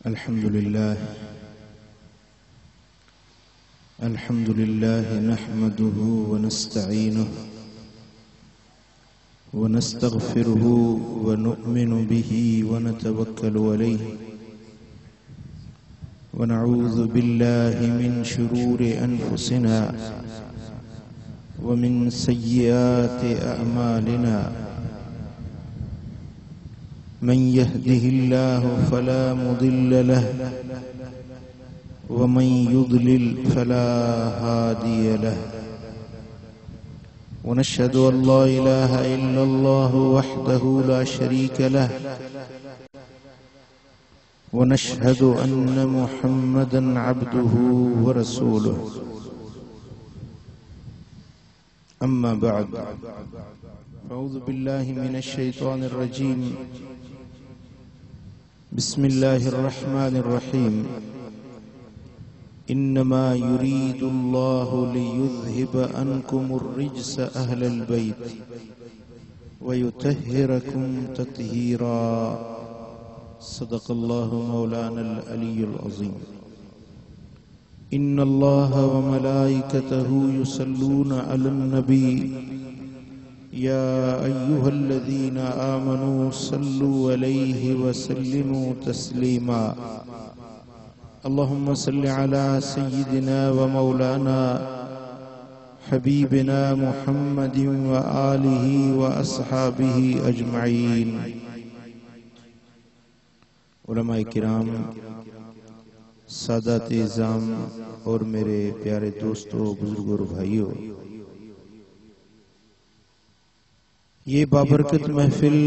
الحمد لله نحمده ونستعينه ونستغفره ونؤمن به ونتوكل عليه ونعوذ بالله من شرور أنفسنا ومن سيئات أعمالنا من يهده الله فلا مضل له ومن يضلل فلا هادي له ونشهد أن لا إله إلا الله وحده لا شريك له ونشهد أن محمدا عبده ورسوله أما بعد أعوذ بالله من الشيطان الرجيم بسم الله الرحمن الرحيم إنما يريد الله ليذهب عنكم الرجس أهل البيت ويطهركم تطهيرا صدق الله مولانا العلي العظيم إن الله وملائكته يصلون على النبي يا أيها الذين آمنوا صلوا عليه وسلموا تسليما اللهم صل على سيدنا ومولانا حبيبنا محمد وآله وأصحابه أجمعين علماء کرام، سادات اعظام اور میرے پیارے دوستوں، بزرگوں اور بھائیوں، یہ بابرکت محفل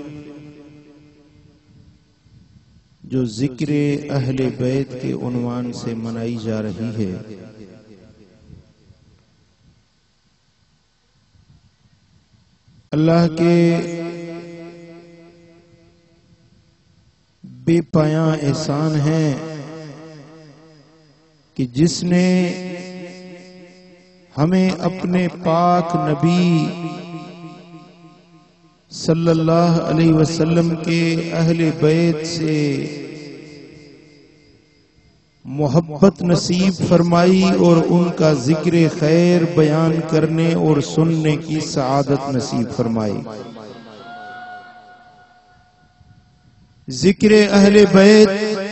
جو ذکر اہل بیت کے عنوان سے منائی جا رہی ہے، اللہ کے بے پایاں احسان ہے کہ جس نے ہمیں اپنے پاک نبی صلی اللہ علیہ وسلم کے اہل بیت سے محبت نصیب فرمائی اور ان کا ذکر خیر بیان کرنے اور سننے کی سعادت نصیب فرمائی۔ ذکر اہل بیت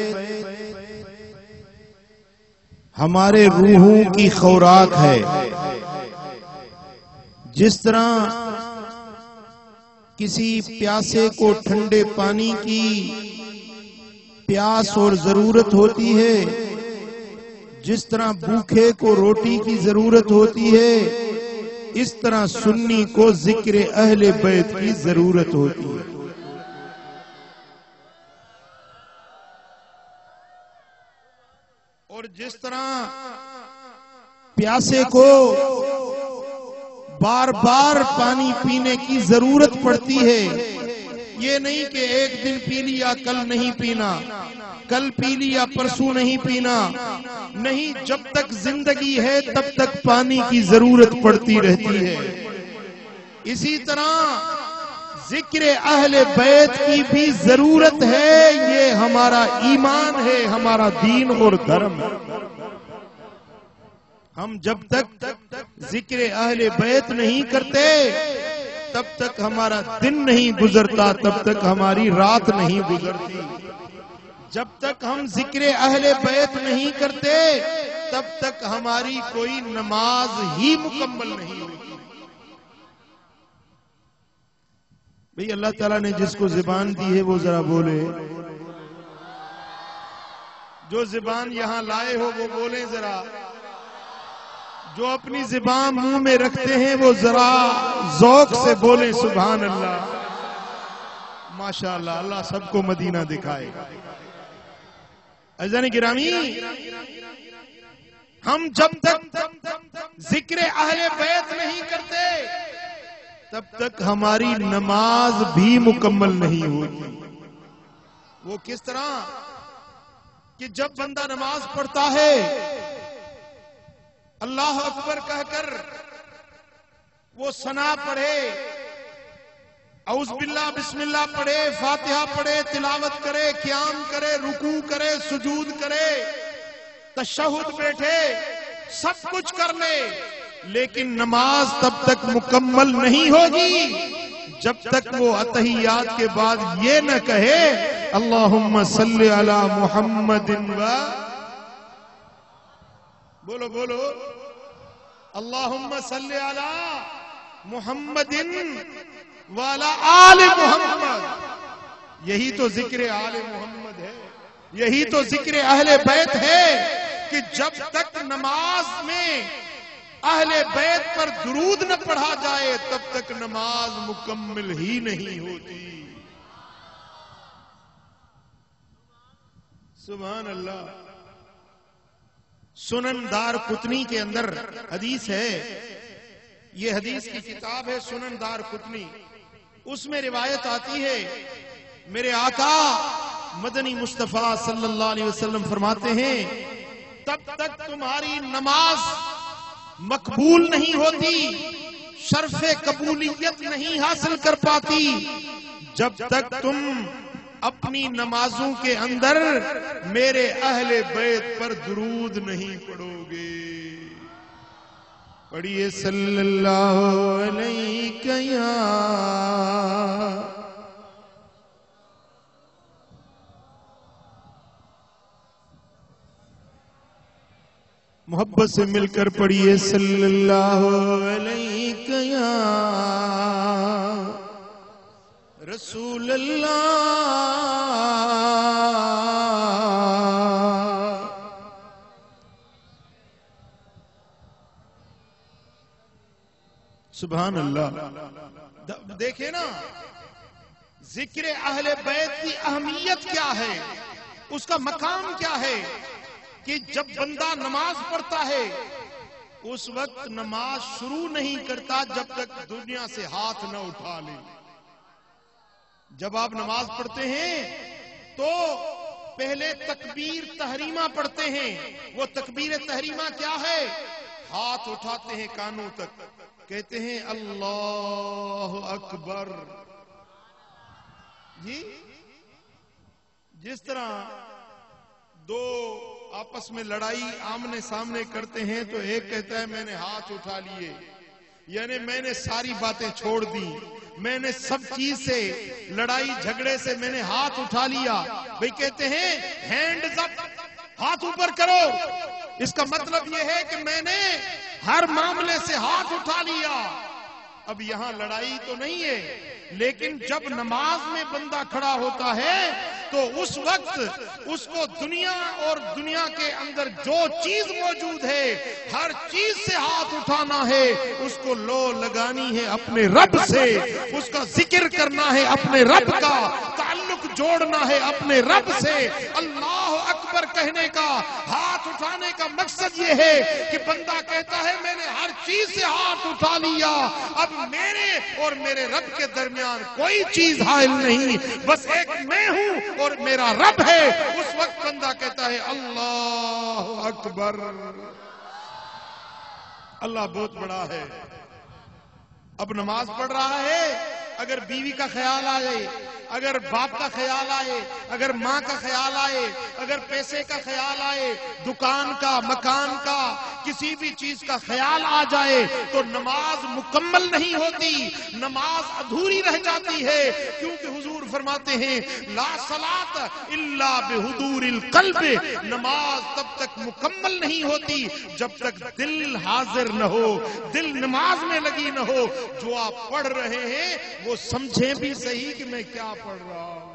ہمارے روحوں کی خوراک ہے۔ جس طرح کسی پیاسے کو ٹھنڈے پانی کی پیاس اور ضرورت ہوتی ہے، جس طرح بھوکے کو روٹی کی ضرورت ہوتی ہے، اس طرح سنی کو ذکر اہل بیت کی ضرورت ہوتی ہے۔ اور جس طرح پیاسے کو بار بار پانی پینے کی ضرورت پڑتی ہے، یہ نہیں کہ ایک دن پی لیا کل نہیں پینا، کل پی لیا پرسوں نہیں پینا، نہیں، جب تک زندگی ہے تب تک پانی کی ضرورت پڑتی رہتی ہے۔ اسی طرح ذکر اہل بیت کی بھی ضرورت ہے، یہ ہمارا ایمان ہے، ہمارا دین اور دھرم ہے۔ ہم جب تک ذکر اہل بیت نہیں کرتے تب تک ہمارا دن نہیں گزرتا، تب تک ہماری رات نہیں گزرتی۔ جب تک ہم ذکر اہل بیت نہیں کرتے تب تک ہماری کوئی نماز ہی مکمل نہیں ہوتی۔ بھئی اللہ تعالیٰ نے جس کو زبان دی ہے وہ ذرا بولے، جو زبان یہاں لائے ہو وہ بولیں ذرا، جو اپنی زبان منہ میں رکھتے ہیں وہ ذرا ذوق سے بولیں سبحان اللہ، ماشاءاللہ، اللہ سب کو مدینہ دکھائے۔ عزیزان گرامی، ہم جب تک ذکر اہل بیت نہیں کرتے تب تک ہماری نماز بھی مکمل نہیں ہوتی۔ وہ کس طرح کہ جب بندہ نماز پڑھتا ہے اللہ اکبر کہہ کر وہ ثنا پڑھے، اعوذ باللہ بسم اللہ پڑھے، فاتحہ پڑھے، تلاوت کرے، قیام کرے، رکوع کرے، سجود کرے، تشہد بیٹھے، سب کچھ کر لے، لیکن نماز تب تک مکمل نہیں ہوگی جب تک وہ اتحیات کے بعد یہ نہ کہے اللہم صلی علی محمد و بولو بولو اللہم صلی علی محمد وعلی آل محمد. یہی تو ذکر آل محمد ہے، یہی تو ذکر اہل بیت ہے کہ جب تک نماز میں اہل بیت پر درود نہ پڑھا جائے تب تک نماز مکمل ہی نہیں ہوتی. سبحان اللہ. سنن دار قطنی کے اندر حدیث ہے، یہ حدیث کی کتاب ہے سنن دار قطنی، اس میں روایت آتی ہے میرے آقا مدنی مصطفیٰ صلی اللہ علیہ وسلم فرماتے ہیں تب تک تمہاری نماز مقبول نہیں ہوتی، شرف قبولیت نہیں حاصل کر پاتی جب تک تم اپنی نمازوں کے اندر میرے اہل بیت پر درود نہیں پڑھو گے. پڑھیے صلی اللہ علیہ یا محبت سے مل کر پڑھیے صلی اللہ علیہ یا رسول اللہ. سبحان اللہ. دیکھیں نا ذکر اہل بیت کی اہمیت کیا ہے، اس کا مقام کیا ہے کہ جب بندہ نماز پڑھتا ہے اس وقت نماز شروع نہیں کرتا جب تک دنیا سے ہاتھ نہ اٹھا لے. جب آپ نماز پڑھتے ہیں تو پہلے تکبیر تحریمہ پڑھتے ہیں. وہ تکبیر تحریمہ کیا ہے؟ ہاتھ اٹھاتے ہیں کانوں تک، کہتے ہیں اللہ اکبر. جی جس طرح دو آپس میں لڑائی آمنے سامنے کرتے ہیں تو ایک کہتا ہے میں نے ہاتھ اٹھا لیے، یعنی میں نے ساری باتیں چھوڑ دی، میں نے سب چیز سے لڑائی جھگڑے سے میں نے ہاتھ اٹھا لیا. بھئی کہتے ہیں ہینڈز اپ، ہاتھ اوپر کرو. اس کا مطلب یہ ہے کہ میں نے ہر معاملے سے ہاتھ اٹھا لیا. اب یہاں لڑائی تو نہیں ہے، لیکن جب نماز میں بندہ کھڑا ہوتا ہے تو اس وقت اس کو دنیا اور دنیا کے اندر جو چیز موجود ہے ہر چیز سے ہاتھ اٹھانا ہے، اس کو لو لگانی ہے اپنے رب سے، اس کا ذکر کرنا ہے اپنے رب کا، تعلق جوڑنا ہے اپنے رب سے. اللہ اکبر کہنے کا، ہاتھ اٹھانے کا مقصد یہ ہے کہ بندہ کہتا ہے میں نے ہر چیز سے ہاتھ اٹھا لیا، اب میرے اور میرے رب کے درمیان کوئی چیز حائل نہیں، بس ایک میں ہوں اور میرا رب ہے. اس وقت بندہ کہتا ہے اللہ اکبر. اللہ بہت بڑا ہے. اب نماز پڑھ رہا ہے، اگر بیوی کا خیال آئے، اگر باپ کا خیال آئے، اگر ماں کا خیال آئے، اگر پیسے کا خیال آئے، دکان کا، مکان کا، کسی بھی چیز کا خیال آ جائے تو نماز مکمل نہیں ہوتی، نماز ادھوری رہ جاتی ہے. کیونکہ حضور فرماتے ہیں لا صلاۃ الا بحضور القلب، نماز تب تک مکمل نہیں ہوتی جب تک دل حاضر نہ ہو، دل نماز میں لگی نہ ہو. جو آپ پڑھ رہے ہیں وہ سمجھیں بھی صحیح کہ میں کیا پڑھ رہا ہوں.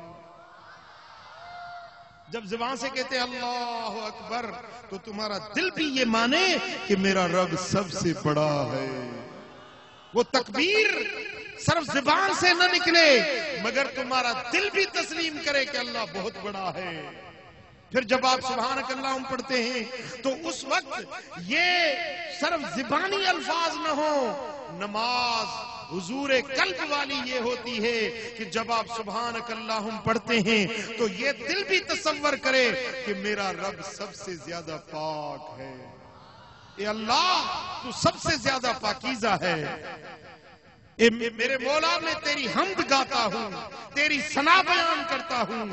جب زبان سے کہتے ہیں اللہ اکبر تو تمہارا دل بھی یہ مانے کہ میرا رب سب سے بڑا ہے. وہ تکبیر صرف زبان سے نہ نکلے مگر تمہارا دل بھی تسلیم کرے کہ اللہ بہت بڑا ہے. پھر جب آپ سبحانک اللہم پڑھتے ہیں تو اس وقت یہ صرف زبانی الفاظ نہ ہو، نماز حضور قلب والی یہ ہوتی ہے کہ جب آپ سبحانک اللہم پڑھتے ہیں تو یہ دل بھی تصور کرے کہ میرا رب سب سے زیادہ پاک ہے. اے اللہ تو سب سے زیادہ پاکیزہ ہے. میرے مولا میں تیری حمد گاتا ہوں، تیری ثنا بیان کرتا ہوں۔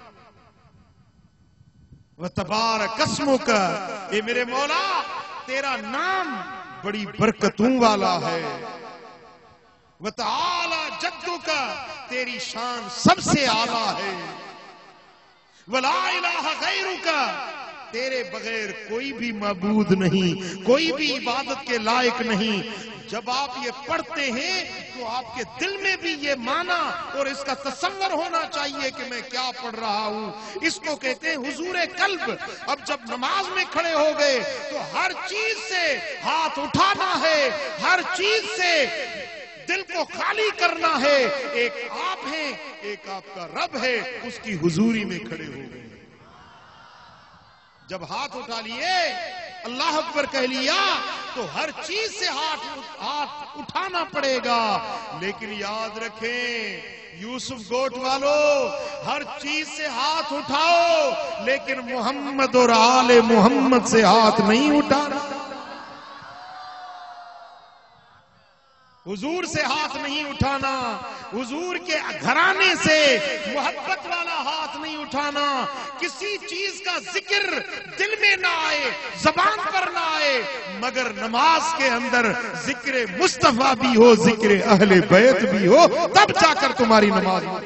وَتَبَارَكَ اسْمُكَ، اے میرے مولا تیرا نام بڑی برکتوں والا ہے۔ وَتَعَالَى جَدُّكَ، تیری شان سب سے اعلیٰ ہے۔ وَلَا إِلَٰهَ غَيْرُكَ، تیرے بغیر کوئی بھی معبود نہیں، کوئی بھی عبادت کے لائق نہیں۔ جب آپ یہ پڑھتے ہیں تو آپ کے دل میں بھی یہ معنی اور اس کا تصور ہونا چاہیے کہ میں کیا پڑھ رہا ہوں۔ اس کو کہتے ہیں حضور قلب۔ اب جب نماز میں کھڑے ہو گئے تو ہر چیز سے ہاتھ اٹھانا ہے، ہر چیز سے دل کو خالی کرنا ہے۔ ایک آپ ہیں، ایک آپ کا رب ہے، اس کی حضوری میں کھڑے ہو گئے۔ جب ہاتھ اٹھا لیے، اللہ اکبر کہہ لیا، تو ہر چیز سے ہاتھ اٹھانا پڑے گا۔ لیکن یاد رکھیں یوسف گوٹ والو، ہر چیز سے ہاتھ اٹھاؤ لیکن محمد اور آل محمد سے ہاتھ نہیں اٹھانا۔ حضور سے ہاتھ نہیں اٹھانا، حضور کے گھرانے سے محبت والا ہاتھ نہیں اٹھانا۔ کسی چیز کا ذکر دل میں نہ آئے، زبان پر نہ آئے، مگر نماز کے اندر ذکر مصطفیٰ بھی ہو، ذکر اہل بیت بھی ہو، تب جا کر تمہاری نماز ہو۔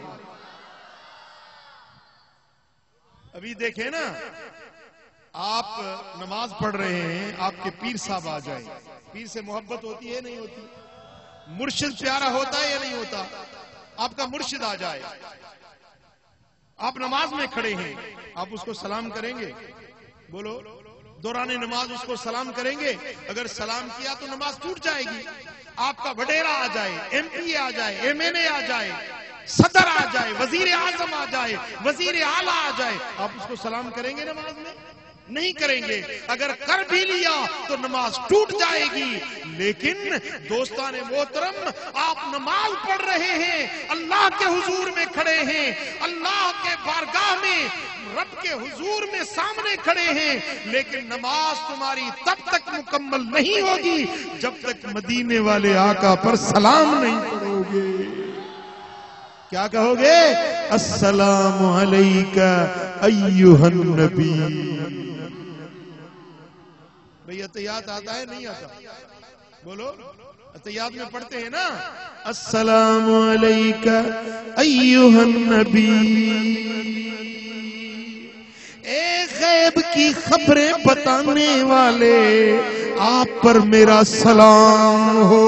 ابھی دیکھیں نا، آپ نماز پڑھ رہے ہیں، آپ کے پیر صاحب آ جائیں، پیر سے محبت ہوتی ہے نہیں ہوتی؟ مرشد پیارا ہوتا ہے یا نہیں ہوتا؟ آپ کا مرشد آ جائے، آپ نماز میں کھڑے ہیں، آپ اس کو سلام کریں گے؟ بولو، دوران نماز اس کو سلام کریں گے؟ اگر سلام کیا تو نماز ٹوٹ جائے گی۔ آپ کا وڈیرا آ جائے، ایم پی آ جائے، ایم این اے آ جائے، صدر آ جائے، وزیر اعظم آ جائے، وزیر اعلیٰ آ جائے، آپ اس کو سلام کریں گے نماز میں؟ نہیں کریں گے۔ اگر کر بھی لیا تو نماز ٹوٹ جائے گی۔ لیکن دوستان محترم، آپ نماز پڑھ رہے ہیں، اللہ کے حضور میں کھڑے ہیں، اللہ کے بارگاہ میں، رب کے حضور میں سامنے کھڑے ہیں، لیکن نماز تمہاری تب تک مکمل نہیں ہوگی جب تک مدینے والے آقا پر سلام نہیں پڑھو گے۔ کیا کہو گے؟ السلام علیکہ ایھا النبی۔ بھئی اتحیات آتا ہے نہیں آتا؟ بولو، اتحیات میں پڑھتے ہیں نا، السلام علیکہ ایھا النبی، اے غیب کی خبریں بتانے والے، آپ پر میرا سلام ہو۔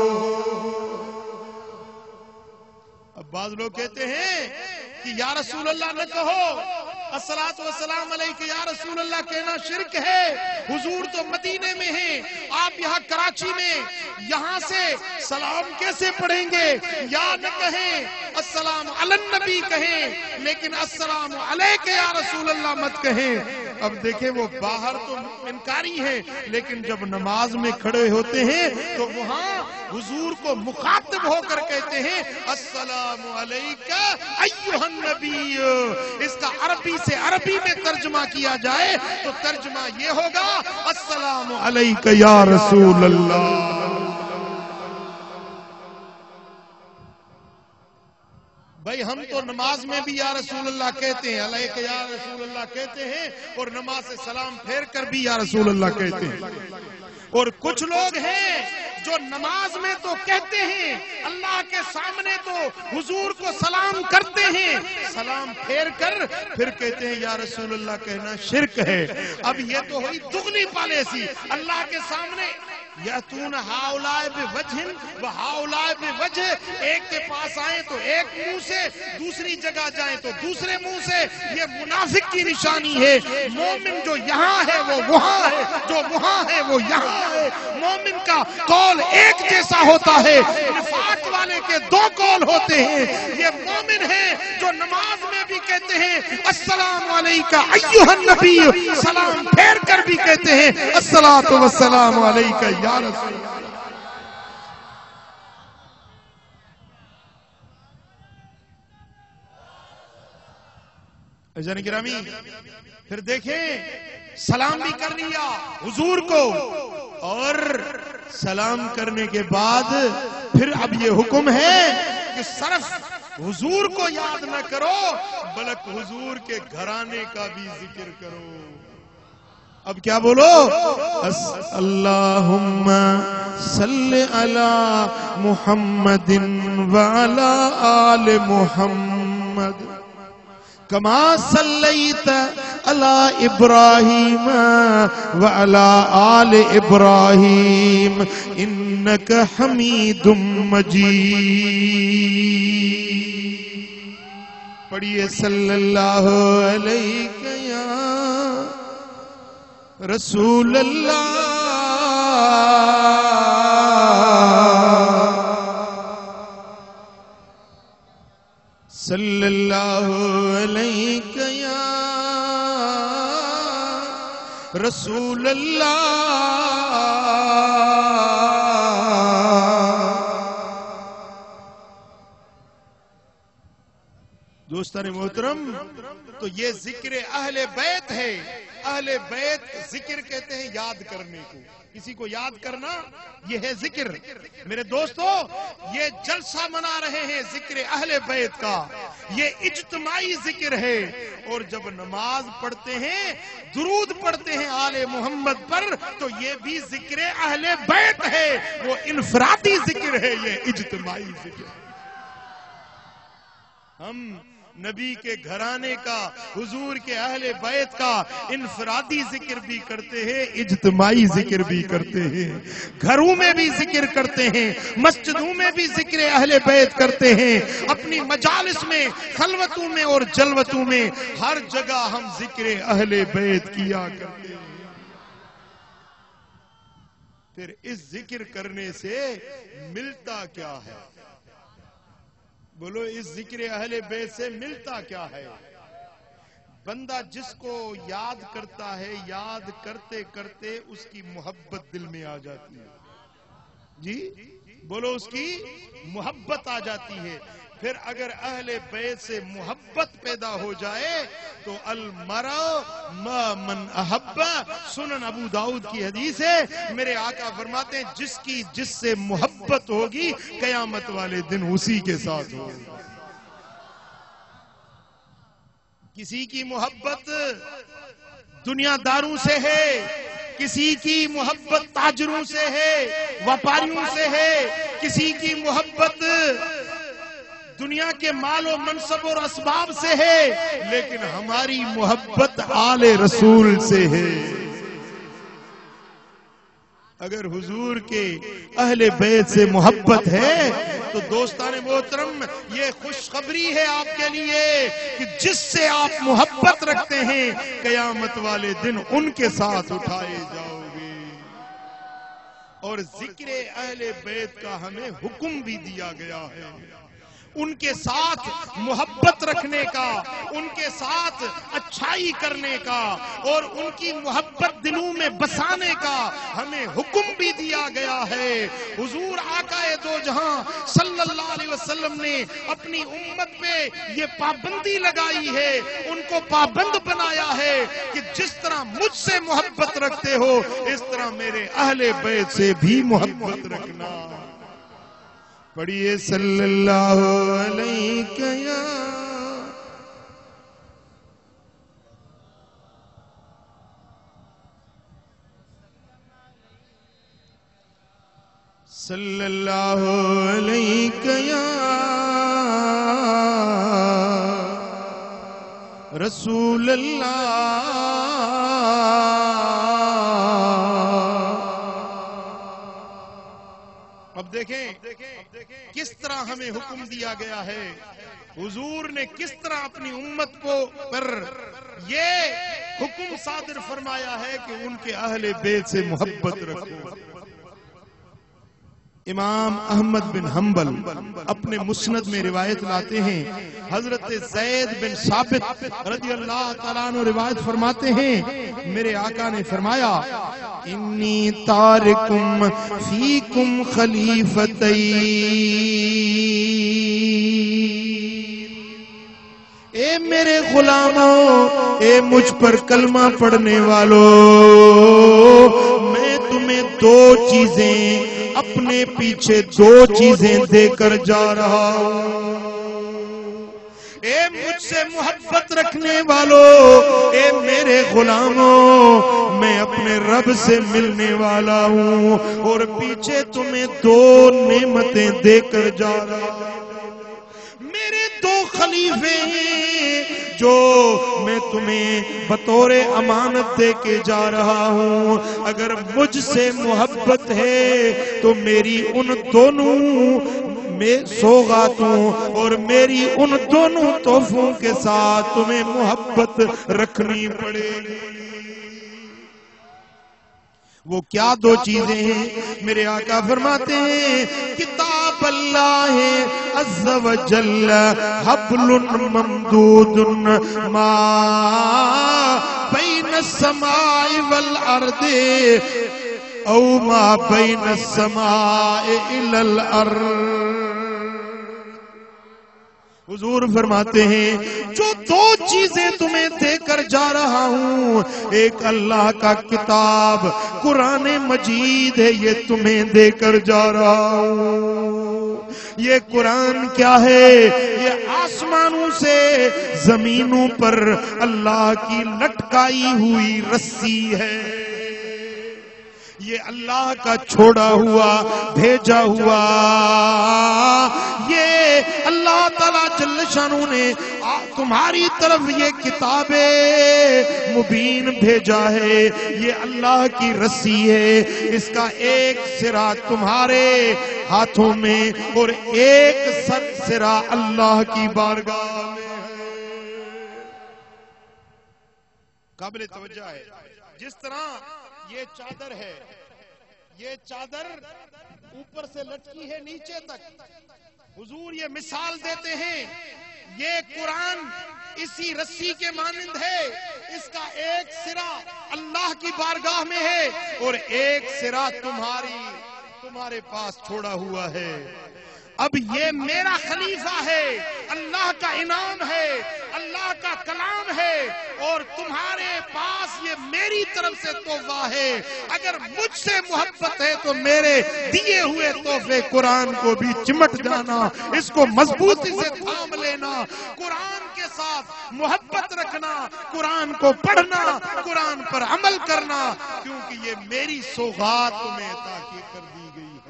اب بعض لوگ کہتے ہیں کہ یا رسول اللہ نہ کہو، الصلاۃ والسلام علیکہ یا رسول اللہ کہنا شرک ہے۔ حضور تو مدینے میں ہیں، آپ یہاں کراچی میں، یہاں سے سلام کیسے پڑھیں گے؟ یا نہ کہیں، السلام علی النبی کہیں، لیکن السلام علیکہ یا رسول اللہ مت کہیں۔ اب دیکھیں وہ باہر تو انکاری ہیں، لیکن جب نماز میں کھڑے ہوتے ہیں تو وہاں حضور کو مخاطب ہو کر کہتے ہیں السلام علیکہ ایھا النبی۔ اس کا عربی سے عربی میں ترجمہ کیا جائے تو ترجمہ یہ ہوگا السلام علیکہ یا رسول اللہ۔ بھائی ہم تو نماز میں بھی یا رسول اللہ کہتے ہیں، علیکہ یا رسول اللہ کہتے ہیں، اور نماز سے سلام پھیر کر بھی یا رسول اللہ کہتے ہیں۔ اور کچھ لوگ ہیں جو نماز میں تو کہتے ہیں، اللہ کے سامنے تو حضور کو سلام کرتے ہیں، سلام پھیر کر پھر کہتے ہیں یا رسول اللہ کہنا شرک ہے۔ اب یہ تو ہوئی دگنی پالیسی۔ اللہ کے سامنے یاتون ہؤلاء بوجہ و ہؤلاء بوجہ، ایک کے پاس آئیں تو ایک منہ سے، دوسری جگہ جائیں تو دوسرے منہ سے، یہ منافق کی نشانی ہے۔ مومن جو یہاں ہے وہ وہاں ہے، جو وہاں ہے وہ یہاں ہے۔ مومن کا قول ایک جیسا ہوتا ہے، نفاق والے کے دو قول ہوتے ہیں۔ یہ مومن ہے جو نماز میں بھی کہتے ہیں السلام علیکہ ایھا النبی، سلام پھیر کر بھی کہتے ہیں الصلاۃ والسلام علیکہ یا رسول اللہ۔ عزیزان گرامی پھر دیکھیں سلام بھی کر لیا حضور کو، اور سلام کرنے کے بعد پھر اب یہ حکم ہے کہ صرف حضور کو یاد نہ کرو بلکہ حضور کے گھرانے کا بھی ذکر کرو۔ اب کیا بولو؟ اللہم صلی علی محمد وعلی آل محمد کما صلیت علی ابراہیم وعلی آل ابراہیم انک حمید مجید۔ پڑھیے صلی اللہ علیہ یا رسول اللہ صلی اللہ علیہ یا رسول اللہ۔ دوستان محترم، تو یہ ذکر اہل بیت ہے۔ اہل بیت ذکر کہتے ہیں یاد کرنے کو، کسی کو یاد کرنا یہ ہے ذکر۔ میرے دوستو، یہ جلسہ منا رہے ہیں ذکر اہل بیت کا، یہ اجتماعی ذکر ہے۔ اور جب نماز پڑھتے ہیں، درود پڑھتے ہیں آل محمد پر، تو یہ بھی ذکر اہل بیت ہے، وہ انفرادی ذکر ہے، یہ اجتماعی ذکر۔ ہم نبی کے گھرانے کا، حضور کے اہل بیت کا انفرادی ذکر بھی کرتے ہیں، اجتماعی ذکر بھی کرتے ہیں، گھروں میں بھی ذکر کرتے ہیں، مسجدوں میں بھی ذکر اہل بیت کرتے ہیں، اپنی مجالس میں، خلوتوں میں اور جلوتوں میں، ہر جگہ ہم ذکر اہل بیت کیا کرتے ہیں۔ پھر اس ذکر کرنے سے ملتا کیا ہے؟ بولو، اس ذکر اہل بیت سے ملتا کیا ہے؟ بندہ جس کو یاد کرتا ہے، یاد کرتے کرتے اس کی محبت دل میں آ جاتی ہے۔ جی بولو، اس کی محبت آ جاتی ہے۔ پھر اگر اہل بیت سے محبت پیدا ہو جائے تو المرء ما من احب، سنن ابو داؤد کی حدیث ہے، میرے آقا فرماتے ہیں جس سے محبت ہوگی قیامت والے دن اسی کے ساتھ ہوگی۔ کسی کی محبت دنیا داروں سے ہے، کسی کی محبت تاجروں سے ہے، وپاریوں سے ہے، کسی کی محبت دنیا کے مال و منصب اور اسباب سے ہے، لیکن ہماری محبت آل رسول سے ہے۔ اگر حضور کے اہل بیت سے محبت ہے تو دوستان محترم، یہ خوشخبری ہے آپ کے لیے کہ جس سے آپ محبت رکھتے ہیں قیامت والے دن ان کے ساتھ اٹھائے جاؤ گے۔ اور ذکر اہل بیت کا ہمیں حکم بھی دیا گیا ہے، ان کے ساتھ محبت رکھنے کا، ان کے ساتھ اچھائی کرنے کا اور ان کی محبت دلوں میں بسانے کا ہمیں حکم بھی دیا گیا ہے۔ حضور آقا دو جہاں صلی اللہ علیہ وسلم نے اپنی امت پہ یہ پابندی لگائی ہے، ان کو پابند بنایا ہے کہ جس طرح مجھ سے محبت رکھتے ہو اس طرح میرے اہل بیت سے بھی محبت رکھنا۔ پڑھیے صلی اللہ علیہ یا صلی اللہ علیہ یا رسول اللہ۔ اب دیکھیں کس طرح ہمیں حکم دیا گیا ہے، حضور نے کس طرح اپنی امت کو پر یہ حکم صادر فرمایا ہے کہ ان کے اہل بیت سے محبت رکھو۔ امام احمد بن حنبل اپنے مسند میں روایت لاتے ہیں، حضرت زید بن ثابت رضی اللہ تعالیٰ عنہ روایت فرماتے ہیں، میرے آقا نے فرمایا انی تارکم فیکم خلیفتین، اے میرے غلاموں، اے مجھ پر کلمہ پڑھنے والوں، میں تمہیں دو چیزیں اپنے پیچھے دو چیزیں دے کر جا رہا ہوں۔ اے مجھ سے محبت رکھنے والوں، اے میرے غلاموں، میں اپنے رب سے ملنے والا ہوں اور پیچھے تمہیں دو نعمتیں دے کر جا رہا ہوں۔ میرے دو خلیفے ہیں جو میں تمہیں بطور امانت دے کے جا رہا ہوں۔ اگر مجھ سے محبت ہے تو میری ان دونوں میں سوغاتوں اور میری ان دونوں تحفوں کے ساتھ تمہیں محبت رکھنی پڑے گی۔ وہ کیا دو چیزیں ہیں؟ میرے آقا فرماتے ہیں کتاب اللہ عز و جل حبل ممدود ما بین السماء والارض او ما بین السماء الی الارض۔ حضور فرماتے ہیں جو دو چیزیں تمہیں دے کر جا رہا ہوں، ایک اللہ کا کتاب قرآن مجید ہے، یہ تمہیں دے کر جا رہا ہوں۔ یہ قرآن کیا ہے؟ یہ آسمانوں سے زمینوں پر اللہ کی لٹکائی ہوئی رسی ہے، یہ اللہ کا چھوڑا ہوا بھیجا ہوا، یہ اللہ تعالیٰ جل شانہ نے تمہاری طرف یہ کتاب مبین بھیجا ہے، یہ اللہ کی رسی ہے، اس کا ایک سرا تمہارے ہاتھوں میں اور ایک سرا اللہ کی بارگاہ میں ہے۔ قابل توجہ ہے جس طرح یہ چادر ہے، یہ چادر اوپر سے لٹکی ہے نیچے تک، حضور یہ مثال دیتے ہیں یہ قرآن اسی رسی کے مانند ہے، اس کا ایک سرا اللہ کی بارگاہ میں ہے اور ایک سرا تمہارے پاس چھوڑا ہوا ہے۔ اب یہ میرا خلیفہ ہے، اللہ کا انعام ہے، اللہ کا کلام ہے اور تمہارے پاس یہ میری طرف سے تحفہ ہے۔ اگر مجھ سے محبت ہے تو میرے دیے ہوئے تحفے قرآن کو بھی چمٹ جانا، اس کو مضبوطی سے تھام لینا، قرآن کے ساتھ محبت رکھنا، قرآن کو پڑھنا، قرآن پر عمل کرنا، کیونکہ یہ میری سوغات تمہیں عطا کر دی گئی ہے۔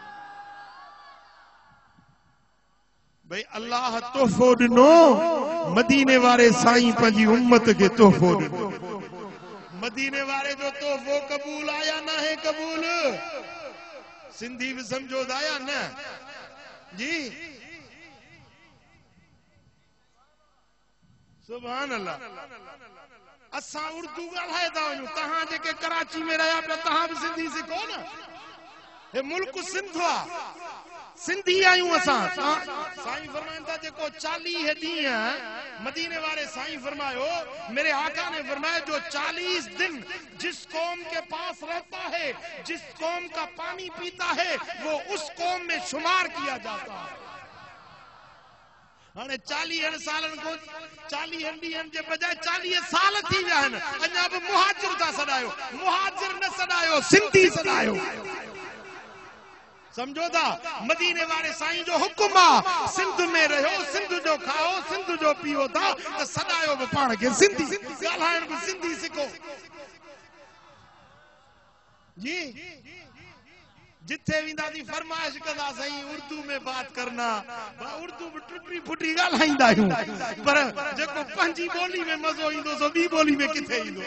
بھئی اللہ تحفو ڈنو مدینے وارے سائیں پنجی امت کے تحفو ڈنو، مدینے وارے جو تحفو قبول آیا نہ ہے قبول، سندھی بھی سمجھو دایا نہ جی سبحان اللہ۔ اساں اردو گالھائے دا ونجو، تہاں جے کے کراچی میں رہیا پہ تہاں بھی سندھی سکھو نا، یہ ملک سندھ ہوا، سندھی آئیوں اساں۔ سائیں فرمائندہ جے کو 40 دن مدینے والے سائیں فرمائیو، میرے آقا نے فرمایا جو 40 دن جس قوم کے پاس رہتا ہے، جس قوم کا پانی پیتا ہے، وہ اس قوم میں شمار کیا جاتا ہے۔ ہانے 40 سالن کو 40 ڈینہن جے بجائے 40 سال تھی ویا آہن، اञا بھی مہاجر تا سڏايو، مہاجر نہ سڏايو، سندھی سڏايو، سمجھو دا مدینے والے سائیں جو حکم آ سندھ میں رہو، سندھ جو کھاؤ، سندھ جو پیو تا تے سڏايو بھی پاڻ کي سندھی، ڳالهائڻ بھی سندھی سکھو جی۔ جتھے ویندا دی فرمائش کندا سائیں اردو میں بات کرنا، اردو بھی ٹٹی پھٹی ڳالهائيندا آهيون، پر جيڪو پنهنجي ٻولي میں مزو ايندو سو ٻي ٻولي میں کٿي ايندو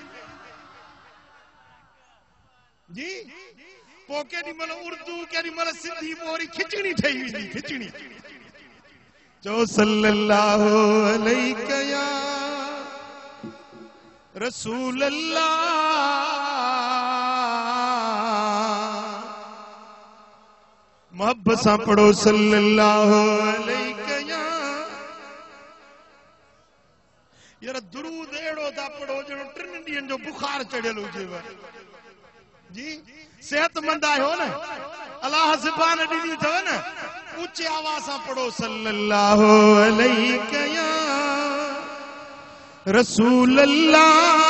جی۔ پو کيڏي مل اردو کيڏي مل سندھی پوري کھچڑی ٺهي ويندي، کھچڑی جو صلی اللہ علیہ یا رسول اللہ، محبت سان پڑھو صلی اللہ علیہ یا یار درود اڑو دا پڑھو جو 3 ڏينهن جو بخار چڙيل هجيو جی، صحت مند آئے نا، اللہ زبان ڈینی تھو نا، اونچے آواز پڑھو صلی اللہ علیہ یا رسول اللہ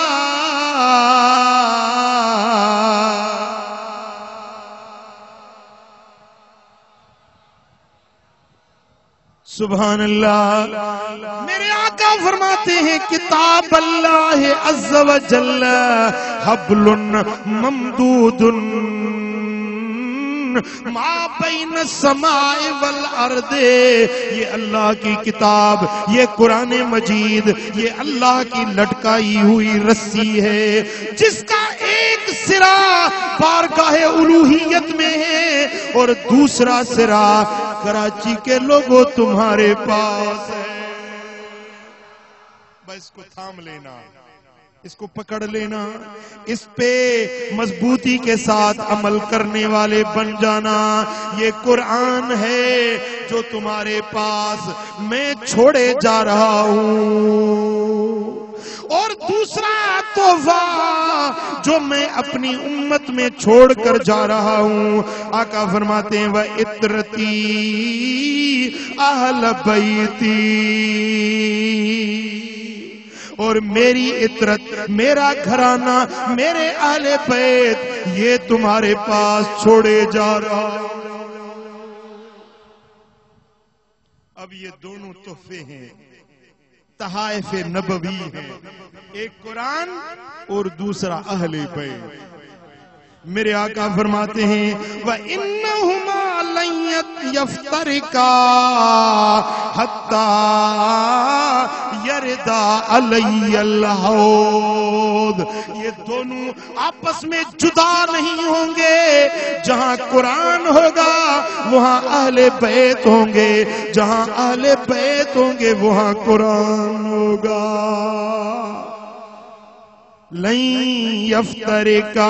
سبحان اللہ. میرے آقا فرماتے ہیں کتاب اللہ عز و جل حبل ممدود ما بین السماء والارض. یہ اللہ کی کتاب، یہ قرآن مجید، یہ اللہ کی لٹکائی ہوئی رسی ہے جس کا ایک سرا بارگاہ الوہیت میں ہے اور دوسرا سرا کراچی کے لوگوں تمہارے پاس ہے. بس کو تھام لینا، اس کو پکڑ لینا، اس پہ مضبوطی کے ساتھ عمل کرنے والے بن جانا. یہ قرآن ہے جو تمہارے پاس میں چھوڑے جا رہا ہوں. اور دوسرا تحفہ جو میں اپنی امت میں چھوڑ کر جا رہا ہوں، آقا فرماتے ہیں وَإِطْرَتِي أَهْلَ بَيْتِي، اور میری عطرت، میرا گھرانہ، میرے اہل بیت، یہ تمہارے پاس چھوڑے جا رہا ہوں. اب یہ دونوں تحفے ہیں، تحائف نبوی ہیں، ایک قرآن اور دوسرا اہل بیت. میرے آقا فرماتے ہیں وَإِنَّهُمَا لَن يَفْتَرِقَا حَتَّى يَرِدَ عَلَيَّ الْحَوْض. یہ دونوں آپس میں جدا نہیں ہوں گے. جہاں قرآن ہوگا وہاں اہل بیت ہوں گے، جہاں اہل بیت ہوں گے وہاں قرآن ہوگا. لن یفترقا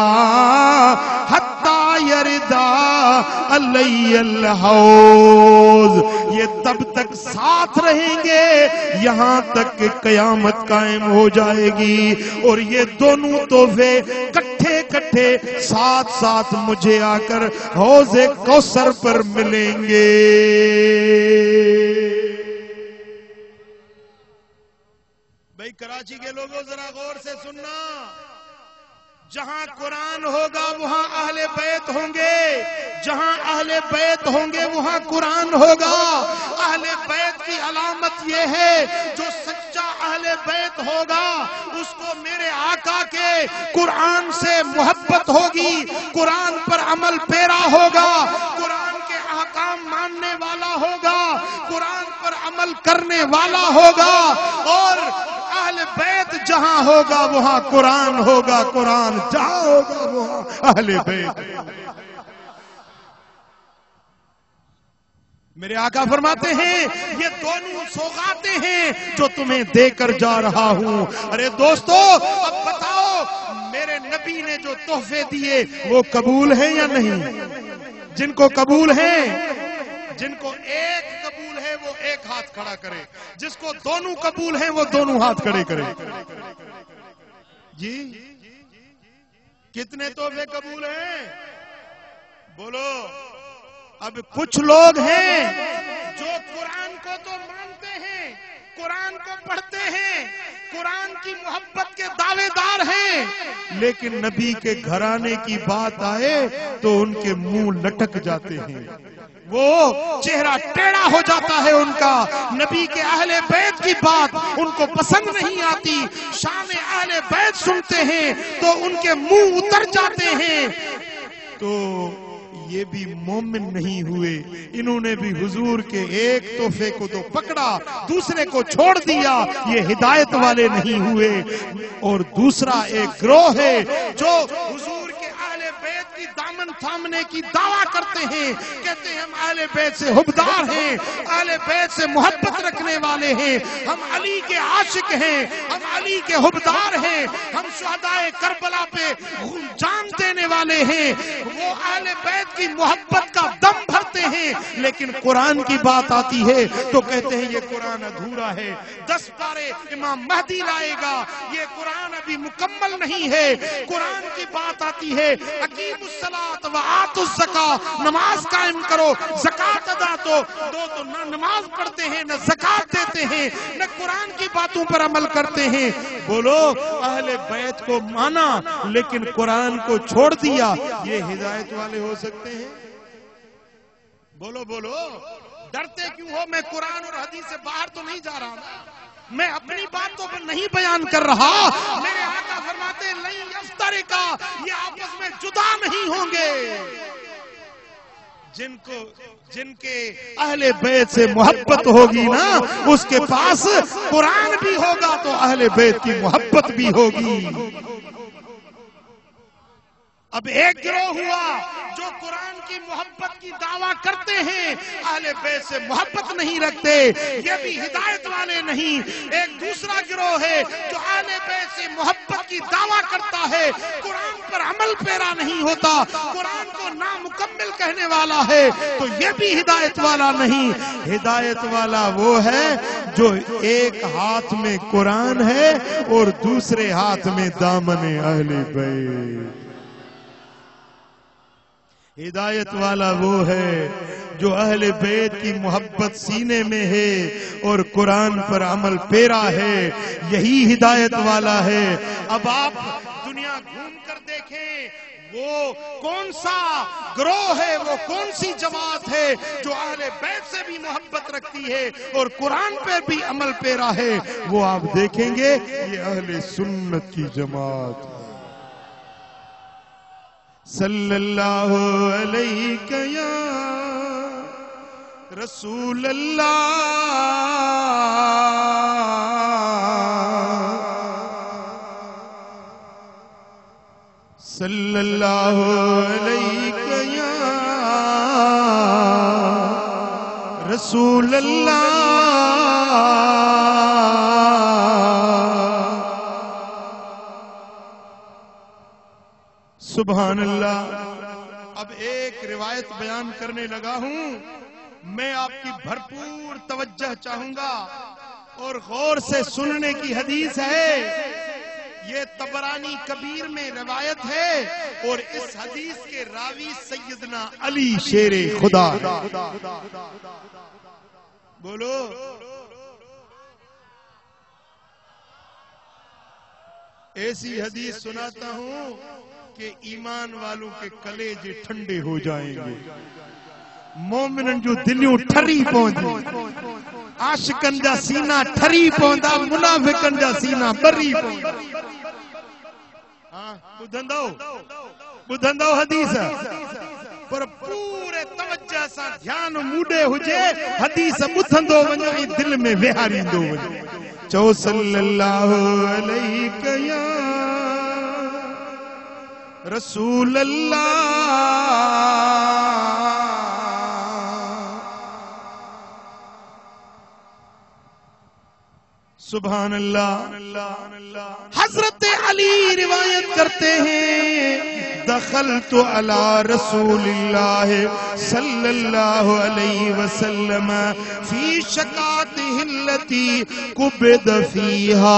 حتی یردا علی الحوض. یہ تب تک ساتھ رہیں گے یہاں تک کہ قیامت قائم ہو جائے گی. اور یہ دونوں تحفے کٹھے کٹھے ساتھ ساتھ مجھے آ کر حوض کوثر پر ملیں گے. بھائی کراچی کے لوگوں ذرا غور سے سننا، جہاں قرآن ہوگا وہاں اہل بیت ہوں گے، جہاں اہل بیت ہوں گے وہاں قرآن ہوگا. اہل بیت کی علامت یہ ہے جو سچا اہل بیت ہوگا اس کو میرے آقا کے قرآن سے محبت ہوگی، قرآن پر عمل پیرا ہوگا، قرآن کے احکام ماننے والا ہوگا، قرآن پر عمل کرنے والا ہوگا. اور اہل بیت جہاں ہوگا وہاں قرآن ہوگا، قرآن جہاں ہوگا وہاں اہل بیت. میرے آقا فرماتے ہیں یہ دونوں سوغاتیں ہیں جو تمہیں دے کر جا رہا ہوں. ارے دوستو اب بتاؤ میرے نبی نے جو تحفے دیے وہ قبول ہیں یا نہیں؟ جن کو قبول ہیں، جن کو ایک قبول ہے وہ ایک ہاتھ کھڑا کرے، جس کو دونوں قبول ہیں وہ دونوں ہاتھ کھڑے کرے. جی کتنے تحفے قبول ہیں بولو. اب کچھ لوگ ہیں جو قرآن کو تو مانتے ہیں، قرآن کو پڑھتے ہیں، قرآن کی محبت کے دعوے دار ہیں، لیکن نبی کے گھرانے کی بات آئے تو ان کے منہ لٹک جاتے ہیں، وہ چہرہ ٹیڑھا ہو جاتا ہے ان کا. نبی کے اہل بیت کی بات ان کو پسند نہیں آتی، شان اہل بیت سنتے ہیں تو ان کے منہ اتر جاتے ہیں. تو یہ بھی مومن نہیں ہوئے، انہوں نے بھی حضور کے ایک تحفے کو تو پکڑا دوسرے کو چھوڑ دیا، یہ ہدایت والے نہیں ہوئے. اور دوسرا ایک گروہ ہے جو حضور کے اہل بیت کی دامن تھامنے کی دعویٰ کرتے ہیں، کہتے ہیں ہم اہل بیت سے حبدار ہیں، اہل بیت سے محبت رکھنے والے ہیں، ہم علی کے عاشق ہیں، ہم علی کے حبدار ہیں، ہم شہدائے کربلا پہ جان دینے والے ہیں. وہ اہل بیت کی محبت کا دم بھرتے ہیں، لیکن قرآن کی بات آتی ہے تو کہتے ہیں یہ قرآن ادھورا ہے، 10 پارے امام مہدی لائے گا، یہ قرآن ابھی مکمل نہیں ہے. قرآن کی بات آتی ہے اقیم الصلاۃ وآتوا الزکاۃ، نماز قائم کرو، زکات ادا دو تو نہ نماز پڑھتے ہیں، نہ زکات دیتے ہیں، نہ قرآن کی باتوں پر عمل کرتے ہیں. بولو اہل بیت کو مانا لیکن قرآن کو چھوڑ دیا، یہ ہدایت والے ہو سکتے ہیں؟ بولو بولو، ڈرتے کیوں ہو؟ میں قرآن اور حدیث سے باہر تو نہیں جا رہا ہوں، میں اپنی باتوں پر نہیں بیان کر رہا. میرے آقا فرماتے ہیں لن یفترقا، یہ آپس میں جدا نہیں ہوں گے. جن کے اہل بیت سے محبت ہوگی نا، اس کے پاس قرآن بھی ہوگا تو اہل بیت کی محبت بھی ہوگی. اب ایک گروہ ہوا جو قرآن کی محبت کی دعویٰ کرتے ہیں، اہل بیت سے محبت نہیں رکھتے، یہ بھی ہدایت والے نہیں. ایک دوسرا گروہ ہے جو اہل بیت سے محبت کی دعویٰ کرتا ہے، قرآن پر عمل پیرا نہیں ہوتا، قرآن کو نامکمل کہنے والا ہے، تو یہ بھی ہدایت والا نہیں. ہدایت والا وہ ہے جو ایک ہاتھ میں قرآن ہے اور دوسرے ہاتھ میں دامن اہل بیت. ہدایت والا وہ ہے جو اہل بیت کی محبت سینے میں ہے اور قرآن پر عمل پیرا ہے، یہی ہدایت والا ہے. اب آپ دنیا گھوم کر دیکھیں، وہ کون سا گروہ ہے، وہ کون سی جماعت ہے جو اہل بیت سے بھی محبت رکھتی ہے اور قرآن پہ بھی عمل پیرا ہے، وہ آپ دیکھیں گے یہ اہل سنت کی جماعت ہے. صلی اللہ علیہ یا رسول اللہ، صلی اللہ علیہ یا رسول اللہ. سبحان اللہ. اب ایک روایت بیان کرنے لگا ہوں، میں آپ کی بھرپور توجہ چاہوں گا اور غور سے سننے کی حدیث ہے. یہ طبرانی کبیر میں روایت ہے اور اس حدیث کے راوی سیدنا علی شیر خدا. بولو ایسی حدیث سناتا ہوں کہ ایمان والوں کے کلیجے ٹھنڈے ہو جائیں گے، مومنن جو دلیوں ٹھری پوندی، عاشقن جا سینہ ٹھری پوندا، منافقن جا سینہ بری پوندا. بدھندو حدیث پر پورے توجہ سا دھیان موڈے ہوجے، حدیث بدھندو ونجے دل میں وہاریندو ونجے. چو صلی اللہ علیہ یا رسول اللہ. سبحان اللہ. حضرت علی روایت کرتے ہیں دخلت علی رسول اللہ صلی اللہ علیہ وسلم فی شکاتہ التی قبض فیہا.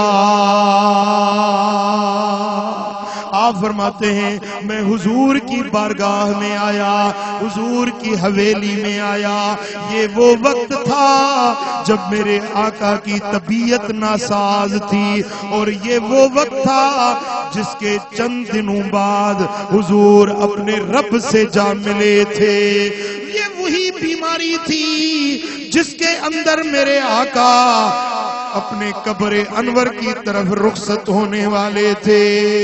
آپ فرماتے ہیں میں حضور کی بارگاہ میں آیا، حضور کی حویلی میں آیا. یہ وہ وقت تھا جب میرے آقا کی طبیعت ناساز تھی اور یہ وہ وقت تھا جس کے چند دنوں بعد حضور اپنے رب سے جا ملے تھے. یہ وہی بیماری تھی جس کے اندر میرے آقا اپنے قبر انور کی طرف رخصت ہونے والے تھے.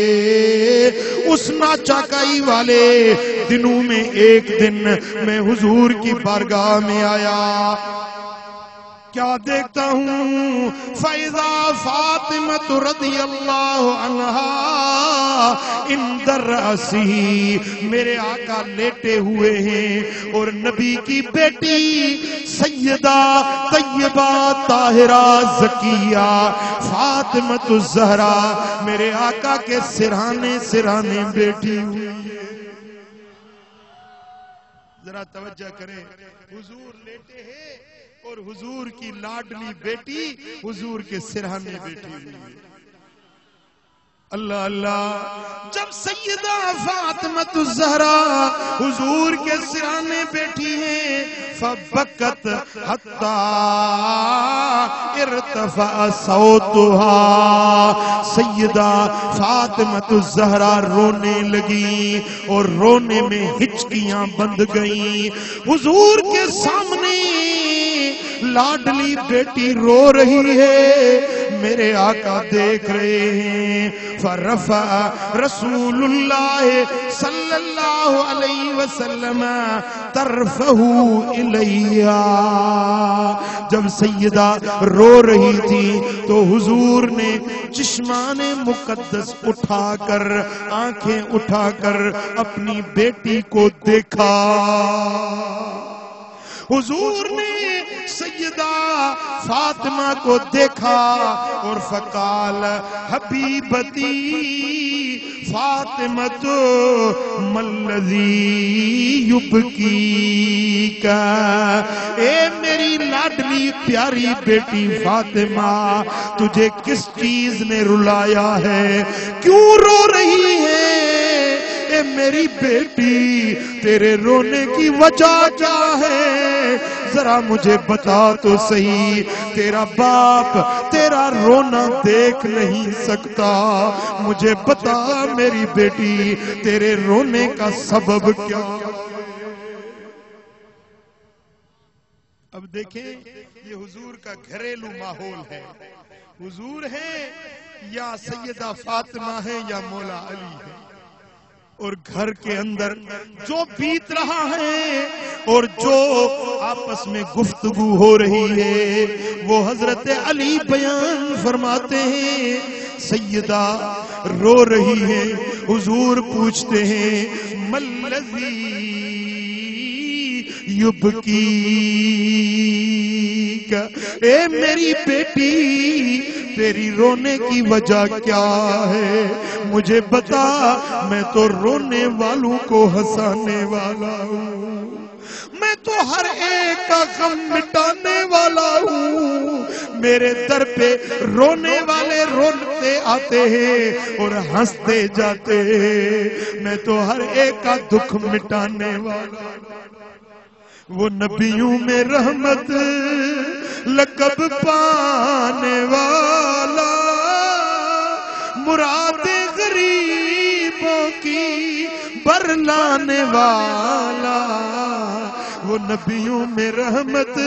اس ناچاکائی والے دنوں میں ایک دن میں حضور کی بارگاہ میں آیا. کیا دیکھتا ہوں فَإِذَا فاطمة رضی اللہ عنہا اندر رأسی، میرے آقا لیٹے ہوئے ہیں اور نبی کی بیٹی سیدہ طیبہ طاہرہ زکیہ فاطمۃ الزہرا میرے آقا کے سرہانے بیٹھی ہوئی ہے. ذرا توجہ کریں، حضور لیٹے ہیں اور حضور کی لاڈلی بیٹی حضور کے سرہانے بیٹھی ہوئی ہے. اللہ اللہ. جب سیدہ فاطمۃ الزہرا حضور کے سرانے بیٹھی ہیں فبکت حتی ارتفع صوتها، سیدہ فاطمۃ الزہرا رونے لگی اور رونے میں ہچکیاں بند گئیں. حضور کے سامنے لاڈلی بیٹی رو رہی ہے، میرے آقا دیکھ رہے ہیں. فرفع رسول اللہ صلی اللہ علیہ وسلم طرفہ الیہ. جب سیدہ رو رہی تھی تو حضور نے چشمان مقدس اٹھا کر، آنکھیں اٹھا کر اپنی بیٹی کو دیکھا. حضور نے سیدہ فاطمہ کو دیکھا اور فقال حبیبتی فاطمۃ ملذی یبکیک، اے میری لاڈلی پیاری بیٹی فاطمہ، تجھے کس چیز نے رلایا ہے؟ کیوں رو رہی ہے؟ اے میری بیٹی، تیرے رونے کی وجہ کیا ہے؟ ذرا مجھے بتا تو صحیح. تیرا باپ تیرا رونا دیکھ نہیں سکتا، مجھے بتا میری بیٹی تیرے رونے کا سبب کیا؟ اب دیکھیں یہ حضور کا گھریلو ماحول ہے. حضور ہے یا سیدہ فاطمہ ہے یا مولا علی ہے، اور گھر کے اندر جو بیت رہا ہے اور جو آپس میں گفتگو ہو رہی ہے وہ حضرت علی بیان فرماتے ہیں. سیدہ رو رہی ہے، حضور پوچھتے ہیں ملذی یبکیک، اے میری بیٹی تیری رونے کی وجہ کیا ہے؟ مجھے بتا، میں تو رونے والوں کو ہنسانے والا ہوں، میں تو ہر ایک کا غم مٹانے والا ہوں. میرے در پہ رونے والے روتے آتے ہیں اور ہنستے جاتے ہیں، میں تو ہر ایک کا دکھ مٹانے والا. وہ نبیوں میں رحمت لقب پانے والا، مراد غریبوں کی برلانے والا، وہ نبیوں میں رحمت.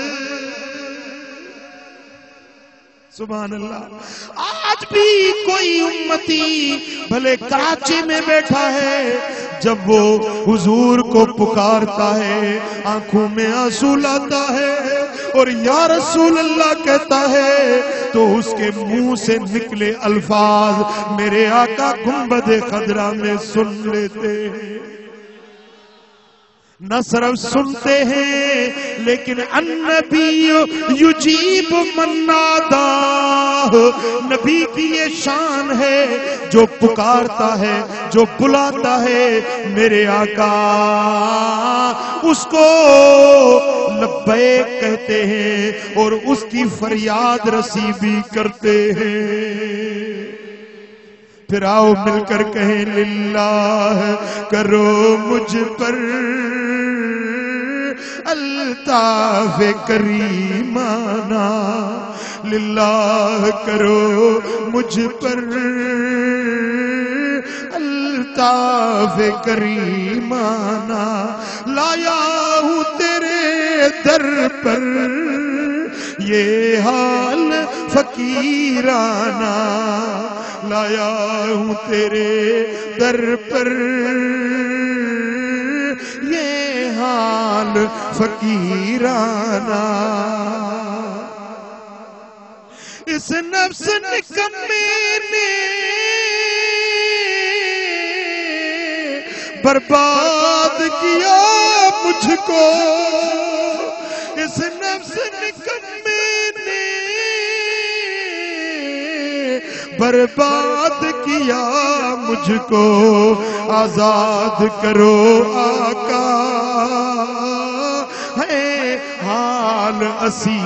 سبحان اللہ. آج بھی کوئی امتی بھلے کراچی میں بیٹھا ہے، جب وہ حضور کو پکارتا ہے آنکھوں میں آنسو لاتا ہے اور یا رسول اللہ کہتا ہے تو اس کے منہ سے نکلے الفاظ میرے آقا گنبد خضرا میں سن لیتے ہیں. نہ صرف سنتے ہیں لیکن النبی یجیب من ناداہ، نبی کی یہ شان ہے جو پکارتا ہے، جو بلاتا ہے میرے آقا اس کو لبیک کہتے ہیں اور اس کی فریاد رسی بھی کرتے ہیں. پھر آؤ مل کر کہیں للہ کرو مجھ پر الطاف کریمانہ، للہ کرو مجھ پر الطاف کریمانہ. لایا ہوں تیرے در پر یہ حال فقیرانہ، لایا ہوں تیرے در پر یہ حال فقیرانہ. اس نفس نکمے نے برباد کیا مجھ کو، اس نفس نکمے نے برباد کیا مجھ کو. آزاد کرو آقا ہے حال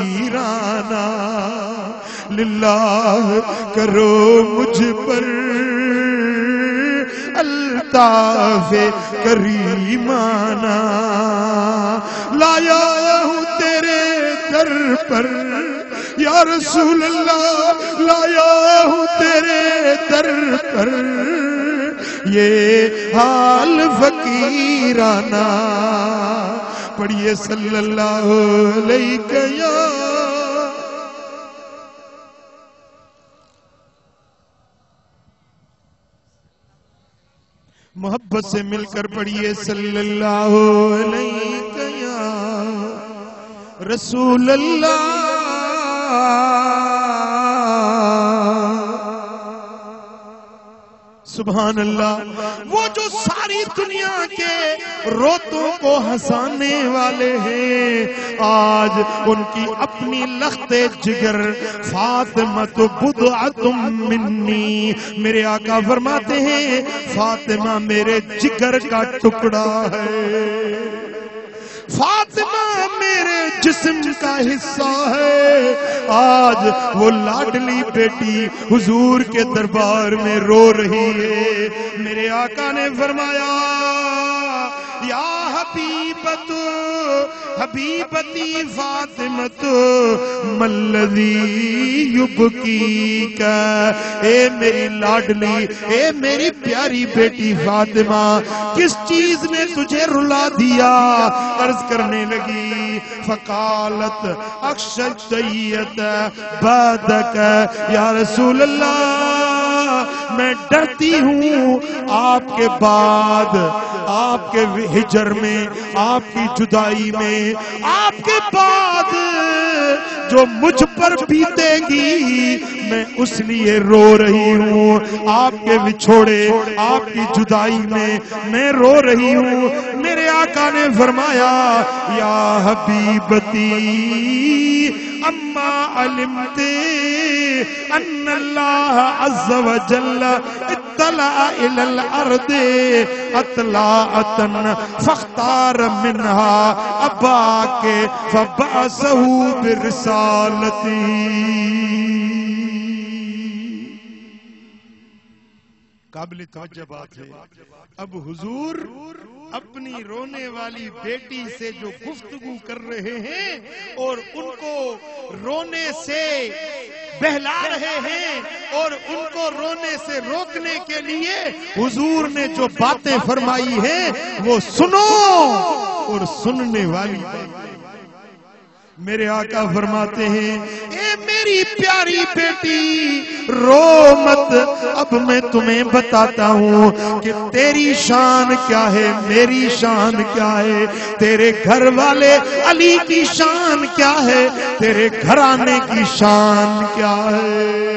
اسیرانہ، للہ کرو مجھ پر الطاف کریمانہ، لایا ہوں تیرے در پر یا رسول اللہ، لایا ہوں تیرے در پر یہ حال فقیرانہ، پڑھیے صلی اللہ علیہ یا محبت سے مل کر پڑھیے صلی اللہ علیہ یا رسول اللہ۔ سبحان اللہ، وہ جو ساری دنیا کے روتوں کو ہنسانے والے ہیں، آج ان کی اپنی لخت جگر فاطمہ بضعۃ منی، میرے آقا فرماتے ہیں فاطمہ میرے جگر کا ٹکڑا ہے، فاطمہ میرے جسم کا حصہ ہے۔ آج وہ لاڈلی بیٹی حضور کے دربار میں رو رہی ہے، میرے آقا نے فرمایا یا حبیبت حبیبتی فاطمت ملذی یبکیک، اے میری لاڈلی، اے میری پیاری بیٹی فاطمہ، کس چیز نے تجھے رلا دیا؟ عرض کرنے لگی فقالت اخشى الدیت بعدک یا رسول اللہ، میں ڈرتی ہوں آپ کے بعد، آپ کے ہجر میں، آپ کی جدائی میں، آپ کے بعد جو مجھ پر بیتے گی میں اس لیے رو رہی ہوں، آپ کے وچھوڑے، آپ کی جدائی میں رو رہی ہوں۔ میرے آقا نے فرمایا یا حبیبتی اما علمت ان اللہ عز وجل اطلع الى الارض اطلاعتا فاختار منها اباک فبعثه برسالتی۔ قابل توجہ بات ہے، اب حضور اپنی رونے والی بیٹی سے جو گفتگو کر رہے ہیں اور ان کو رونے سے بہلا رہے ہیں اور ان کو رونے سے روکنے کے لیے حضور نے جو باتیں فرمائی ہیں وہ سنو اور سننے والی۔ میرے آقا فرماتے ہیں اے میری پیاری بیٹی رو مت، اب میں تمہیں بتاتا ہوں کہ تیری شان کیا ہے، میری شان کیا ہے، تیرے گھر والے علی کی شان کیا ہے، تیرے گھرانے کی شان کیا ہے۔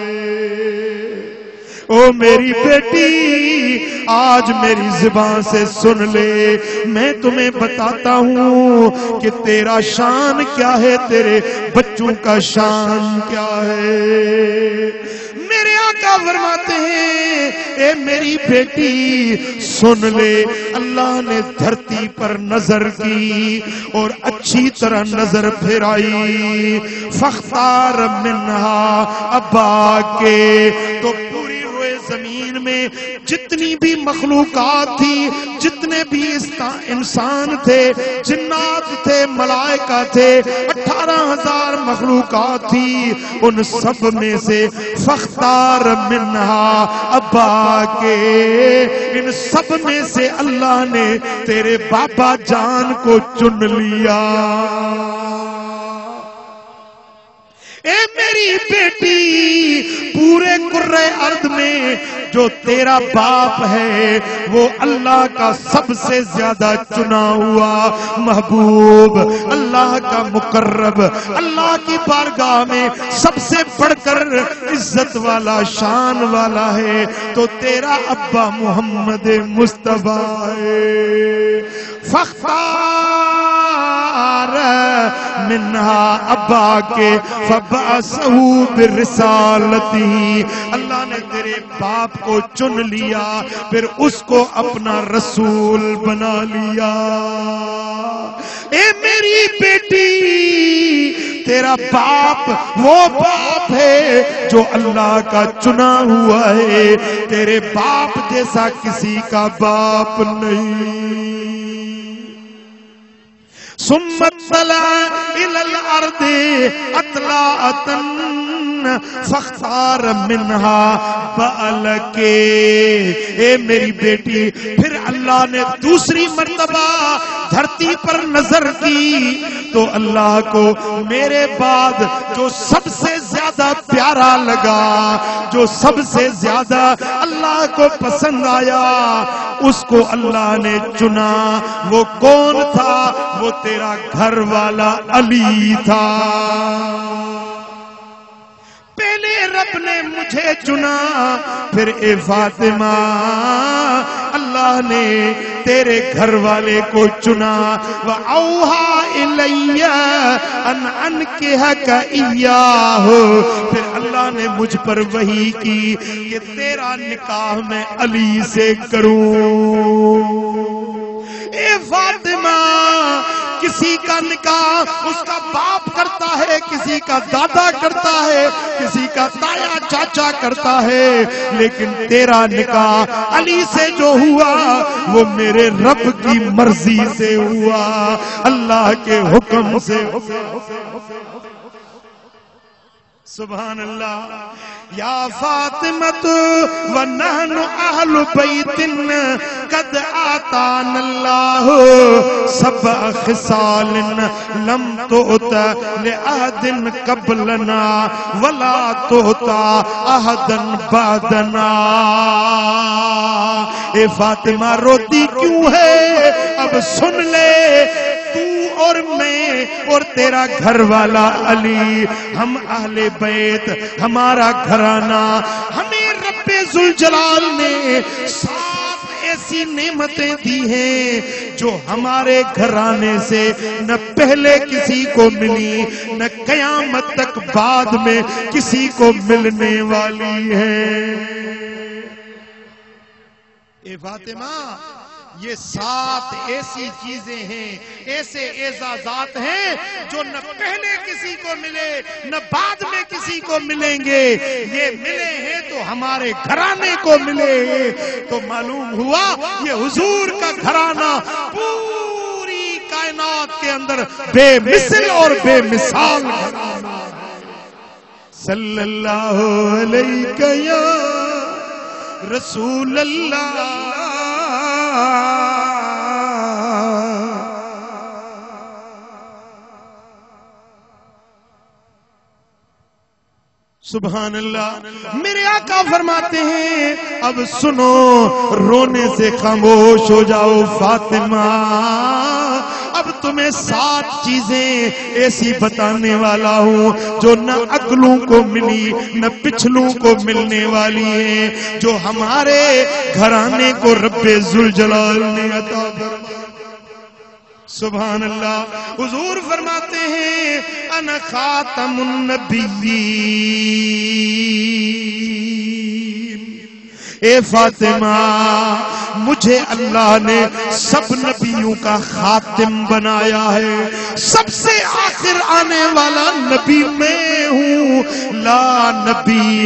او میری بیٹی آج میری زبان سے سن لے، میں تمہیں بتاتا ہوں کہ تیرا شان کیا ہے، تیرے بچوں کا شان کیا ہے۔ میرے آقا فرماتے ہیں اے میری بیٹی سن لے، اللہ نے دھرتی پر نظر کی اور اچھی طرح نظر پھرائی، فاختار منہا اباک، تو پوری زمین میں جتنی بھی مخلوقات تھی، جتنے بھی انسان تھے، جنات تھے، ملائکہ تھے، 18,000 مخلوقات تھی، ان سب میں سے فاختار منہا اباک، ان سب میں سے اللہ نے تیرے بابا جان کو چن لیا۔ اے میری بیٹی پورے کرۂ ارض میں جو تیرا باپ ہے وہ اللہ کا سب سے زیادہ چنا ہوا محبوب، اللہ کا مقرب، اللہ کی بارگاہ میں سب سے بڑھ کر عزت والا، شان والا ہے، تو تیرا ابا محمد مصطفیٰ ہے۔ فاختار منہا اباک فبعثہ برسالتی، اللہ نے تیرے باپ کو چن لیا، پھر اس کو اپنا رسول بنا لیا۔ اے میری بیٹی تیرا باپ وہ باپ ہے جو اللہ کا چنا ہوا ہے، تیرے باپ جیسا کسی کا باپ نہیں۔ ثم اطلع الى الارض اطلاعة فاختار منها فألك، اے میری بیٹی، پھر اللہ نے دوسری مرتبہ دھرتی پر نظر کی تو اللہ کو میرے بعد جو سب سے زیادہ پیارا لگا، جو سب سے زیادہ اللہ کو پسند آیا، اس کو اللہ نے چنا۔ وہ کون تھا؟ وہ تیرا گھر والا علی تھا۔ پہلے رب نے مجھے چنا، پھر اے فاطمہ اللہ نے تیرے گھر والے کو چنا۔ وَأَوْحَىٰ إِلَيَّ أَنْ أَنكِحَكَ إِيَّاهُ، پھر اللہ نے مجھ پر وحی کی کہ تیرا نکاح میں علی سے کروں۔ اے فاطمہ، کسی کا نکاح اس کا باپ کرتا ہے، کسی کا دادا کرتا ہے، کسی کا تایا چاچا کرتا ہے، لیکن تیرا نکاح علی سے جو ہوا وہ میرے رب کی مرضی سے ہوا، اللہ کے حکم سے۔ سبحان اللہ۔ یا فاطمۃ ونحن اہل بیت قد آتانا اللہ سبع خصال لم تؤت لأحد قبلنا ولا تؤت احدا بعدنا۔ اے فاطمہ روتی کیوں ہے؟ اب سن لے، تو اور میں اور تیرا گھر والا علی، ہم اہل بیت، ہمارا گھرانہ، ہمیں رب ذوالجلال نے 7 ایسی نعمتیں دی ہیں جو ہمارے گھرانے سے نہ پہلے کسی کو ملی، نہ قیامت تک بعد میں کسی کو ملنے والی ہیں۔ اے فاطمہ، یہ 7 ایسی چیزیں ہیں، ایسے اعزازات ہیں جو نہ پہلے کسی کو ملے نہ بعد میں کسی کو ملیں گے۔ یہ ملے ہیں تو ہمارے گھرانے کو ملے ہیں، تو معلوم ہوا یہ حضور کا گھرانہ پوری کائنات کے اندر بے مثل اور بے مثال گھرانہ۔ صلی اللہ علیہ یا رسول اللہ۔ سبحان اللہ۔ میرے آقا فرماتے ہیں اب سنو، رونے سے خاموش ہو جاؤ فاطمہ، اب تمہیں 7 چیزیں ایسی بتانے والا ہوں جو نہ اگلوں کو ملی نہ پچھلوں کو ملنے والی ہیں، جو ہمارے گھرانے کو رب ذوالجلال نے عطا فرمائی۔ سبحان اللہ۔ حضور فرماتے ہیں انا خاتم النبیین، اے فاطمہ مجھے اللہ نے سب نبیوں کا خاتم بنایا ہے، سب سے آخر آنے والا نبی میں ہوں، لا نبی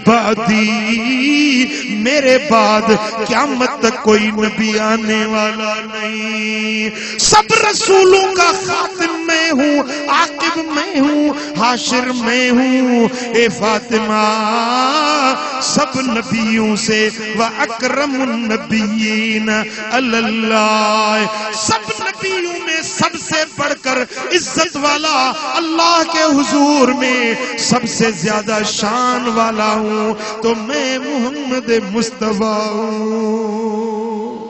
بعدی، میرے بعد قیامت تک کوئی نبی آنے والا نہیں، سب رسولوں کا خاتم میں ہوں، عاقب میں ہوں، حاشر میں ہوں۔ اے فاطمہ سب نبیوں سے وَأَكْرَمُ النَّبِيِّينَ عَلَى اللَّهِ، سب نبیوں میں سب سے بڑھ کر عزت والا اللہ کے حضور میں سب سے زیادہ شان والا ہوں، تو میں محمد مصطفیٰ ہوں۔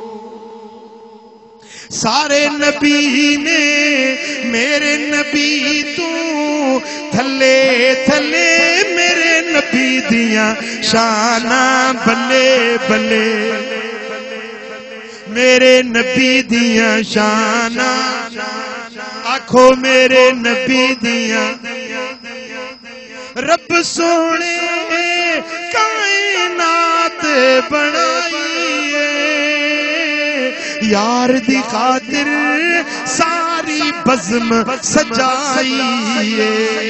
سارے نبی نے میرے نبی تو تھلے تھلے میرے نبی دیاں شانہ بلے بلے، میرے نبی دیاں شانہ، آنکھوں میرے نبی دیاں، رب سونے کائنات بنائی ہے، یار دی خاطر ساری بزم سجائی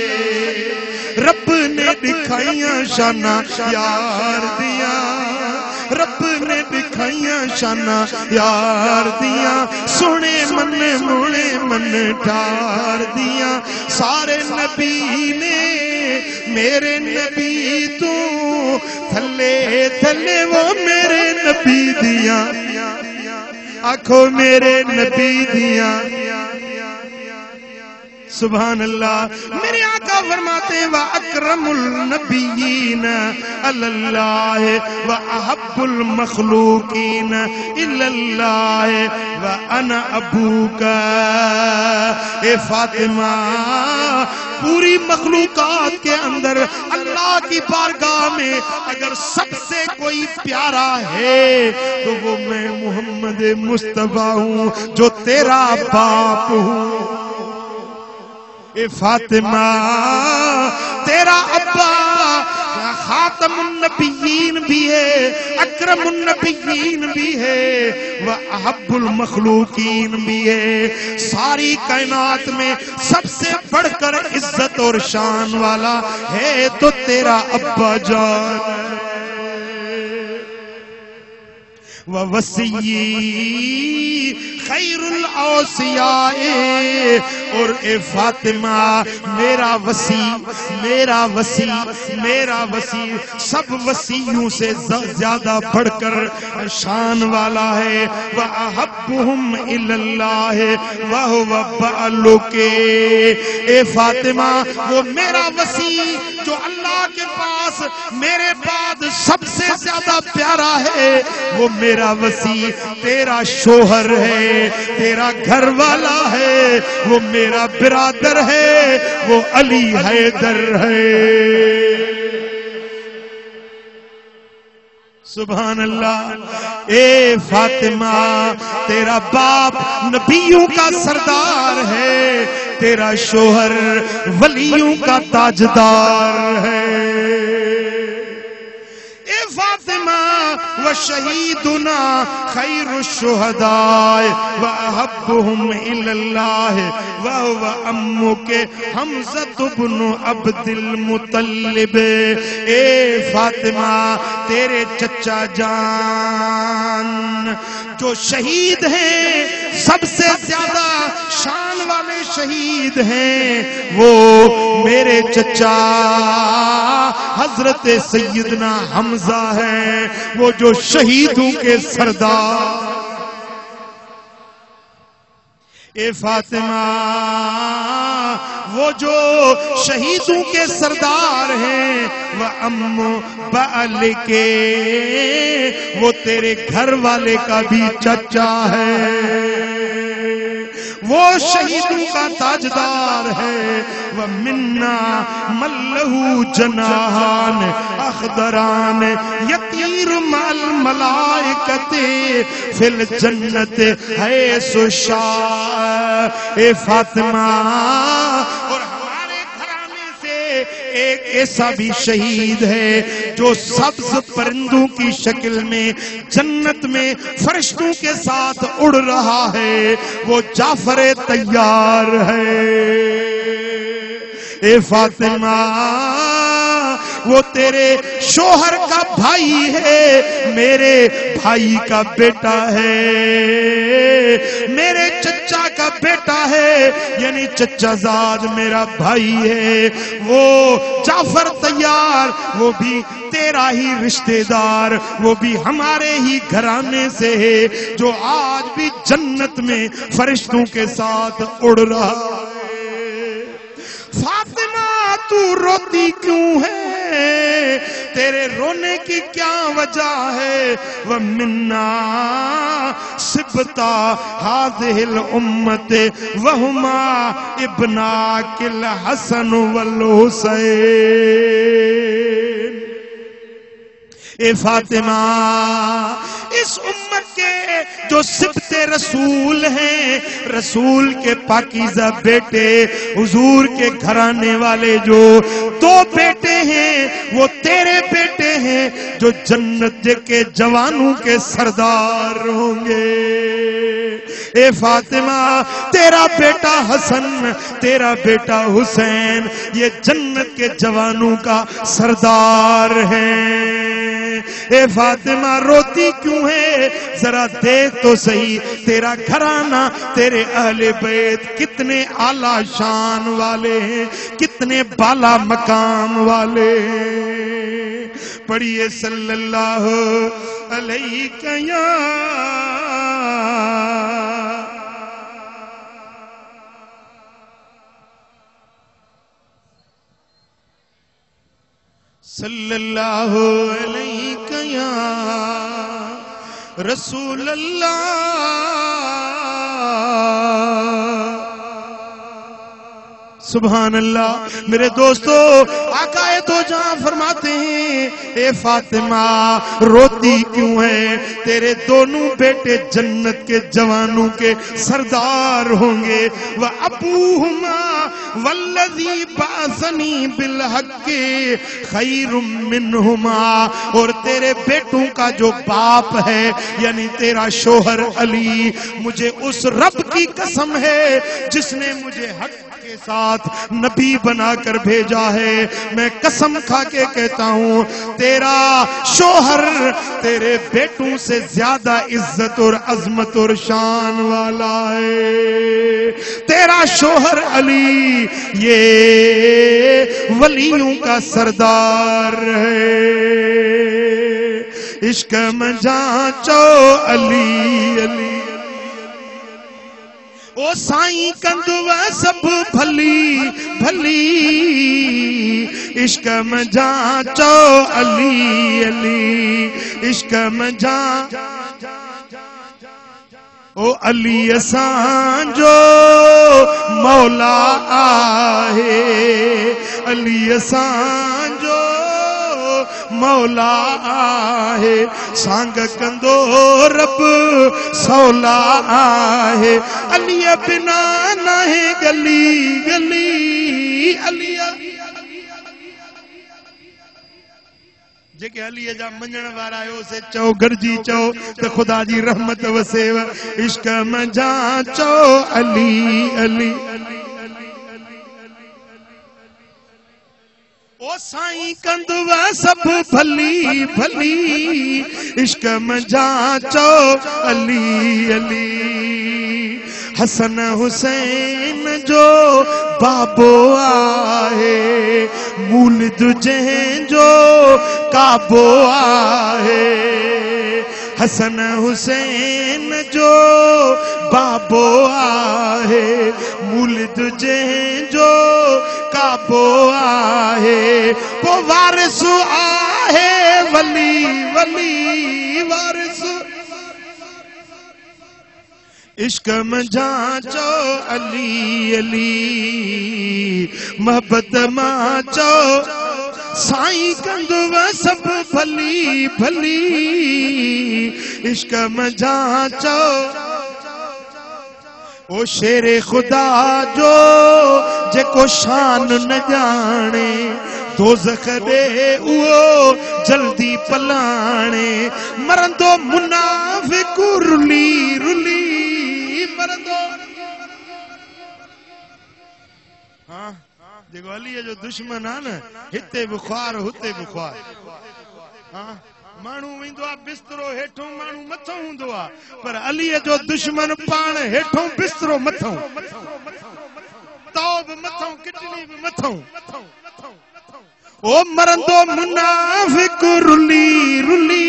رب نے دکھائیاں شانہ یار دیا رب نے دکھائیاں شانہ یار دیا سونے من موڑے من ٹار دیا سارے نبی نے میرے نبی تو تھلے تھلے وہ میرے نبی دیا آنکھوں میرے نبی دیا سبحان اللہ میرے آقا فرماتے ہیں وَأَكْرَمُ النَّبِيِّينَ عَلَى اللَّهِ وَأَحَبُّ الْمَخْلُوقِينَ إِلَى اللَّهِ وَأَنَا أَبُوكَ اے فاطمہ پوری مخلوقات کے اندر اللہ کی بارگاہ میں اگر سب سے کوئی پیارا ہے تو وہ میں محمد مصطفیٰ ہوں جو تیرا باپ ہوں اے فاطمہ تیرا ابا خاتم النبیین بھی ہے اکرم النبیین بھی ہے وَأَحَبُّ الْمَخْلُوقِينَ بھی ہے ساری کائنات میں سب سے بڑھ کر عزت اور شان والا ہے تو تیرا ابا جان وَوَسِيِّ خیر الاوصیاء اور اے فاطمہ میرا وسیع سب وسیعوں سے زیادہ بڑھ کر شان والا ہے وَأَحَبُّهُمْ إِلَى اللَّهِ وَهُوَ بَعْلُكِ اے فاطمہ وہ میرا وسیع جو اللہ کے پاس میرے بعد سب سے زیادہ پیارا ہے وہ میرا وسیع تیرا شوہر ہے تیرا گھر والا ہے وہ میرا برادر ہے وہ علی حیدر ہے سبحان اللہ اے فاطمہ تیرا باپ نبیوں کا سردار ہے تیرا شوہر ولیوں کا تاجدار ہے اے فاطمہ وشہیدنا خیر الشہداء وَأَحَبُّهُمْ إِلَى اللَّهِ وَهُوَ أَمُّكَ حمزہ بن عبد المطلب اے فاطمہ تیرے چچا جان جو شہید ہیں سب سے زیادہ شان والے شہید ہیں وہ میرے چچا حضرت سیدنا حمزہ ہیں وہ جو شہیدوں کے سردار اے فاطمہ وہ جو شہیدوں کے سردار ہیں وَأَمُّ بَعْلِكَ وہ تیرے گھر والے کا بھی چچا ہے وہ شہیدوں کا تاجدار ہے وَمِنَّا مَن لَهُ جَنَاحَانِ اخضران یطیر مع الملائکۃ فی الجنت حیث شاء اے فاطمہ اور ہمارے گھرانے سے ایک ایسا بھی شہید ہے جو سبز پرندوں کی شکل میں جنت میں فرشتوں کے ساتھ اڑ رہا ہے وہ جعفر طیار ہے اے فاطمہ وہ تیرے شوہر کا بھائی ہے میرے بھائی کا بیٹا ہے میرے چچا کا بیٹا ہے یعنی چچا زاد میرا بھائی ہے وہ جعفر طیار وہ بھی تیرا ہی رشتہ دار وہ بھی ہمارے ہی گھرانے سے ہے جو آج بھی جنت میں فرشتوں کے ساتھ اڑ رہا ہے فاطمہ تو روتی کیوں ہے تیرے رونے کی کیا وجہ ہے وَمِنَّا سِبْتَا هَذِهِ الْأُمَّةِ وَهُمَا ابْنَاكِ الْحَسَنُ وَالْحُسَيْنِ اے فاطمہ اس امت کے جو سبت رسول ہیں رسول کے پاکیزہ بیٹے حضور کے گھرانے والے جو دو بیٹے ہیں وہ تیرے بیٹے ہیں جو جنت کے جوانوں کے سردار ہوں گے اے فاطمہ تیرا بیٹا حسن تیرا بیٹا حسین یہ جنت کے جوانوں کا سردار ہے۔ اے فاطمہ روتی کیوں ہے؟ ذرا دیکھ تو صحیح تیرا گھرانہ تیرے اہل بیت کتنے اعلیٰ شان والے ہیں، کتنے بالا مقام والے ہیں۔ پڑھیے صلی اللہ علیہ یا صلی اللہ علیہ یا رسول اللہ۔ سبحان اللہ۔ میرے دوستو آقا تو جہاں فرماتے ہیں اے فاطمہ روتی کیوں ہے؟ تیرے دونوں بیٹے جنت کے جوانوں کے سردار ہوں گے۔ وَأَبُوهُمَا وَالَّذِي بَعَثَنِي بِالْحَقِّ خَيْرٌ مِّنْهُمَا، اور تیرے بیٹوں کا جو باپ ہے یعنی تیرا شوہر علی، مجھے اس رب کی قسم ہے جس نے مجھے حق کے ساتھ نبی بنا کر بھیجا ہے، میں قسم کھا کے کہتا ہوں تیرا شوہر تیرے بیٹوں سے زیادہ عزت اور عظمت اور شان والا ہے۔ تیرا شوہر علی یہ ولیوں کا سردار ہے۔ عشق میں جانچو علی علی او سائیں کندو سب بھلی بھلی، عشق میں جانچو علی علی، عشق میں جانچو او علی اسان جو مولا آہے، علی اسان جو مولا آہے، سانگ کندو رب سولا آہے، علی بنا نہ ہے گلی گلی، علی جے کہ علی جا منجن وارا ہے اسے چو گرجی چو تو خدا جی رحمت وسیو، عشق میں جانچو علی علی او سائیں کندو سب بھلی بھلی، عشق میں جانچو علی علی۔ حسن حسین جو بابو آئے، مولد جہیں جو کعبو آئے، حسن حسین جو بابو آئے، مولد جہیں جو کعبو آئے، وہ وارث آئے ولی ولی وارث، عشق میں جانچو علی علی، محبت مانچو سائیں کندو سب بھلی بھلی، عشق میں جانچو او شیر خدا جو جے کو شان نہ جانے، دوزخ دے او جلدی پلانے، مرندو منافق رلی رلی مرندو۔ ہاں دیکھو علی جو دشمن ہے نا، ہتے بخار ہتے بخار، ہاں مانو ویندو بسترو ہیٹھوں مانو متھوں ہوندو پر علی جو دشمن پان ہیٹھوں بسترو متھوں، توب متھوں کٹنی بھی متھوں، او مرندو منافق رلی رلی،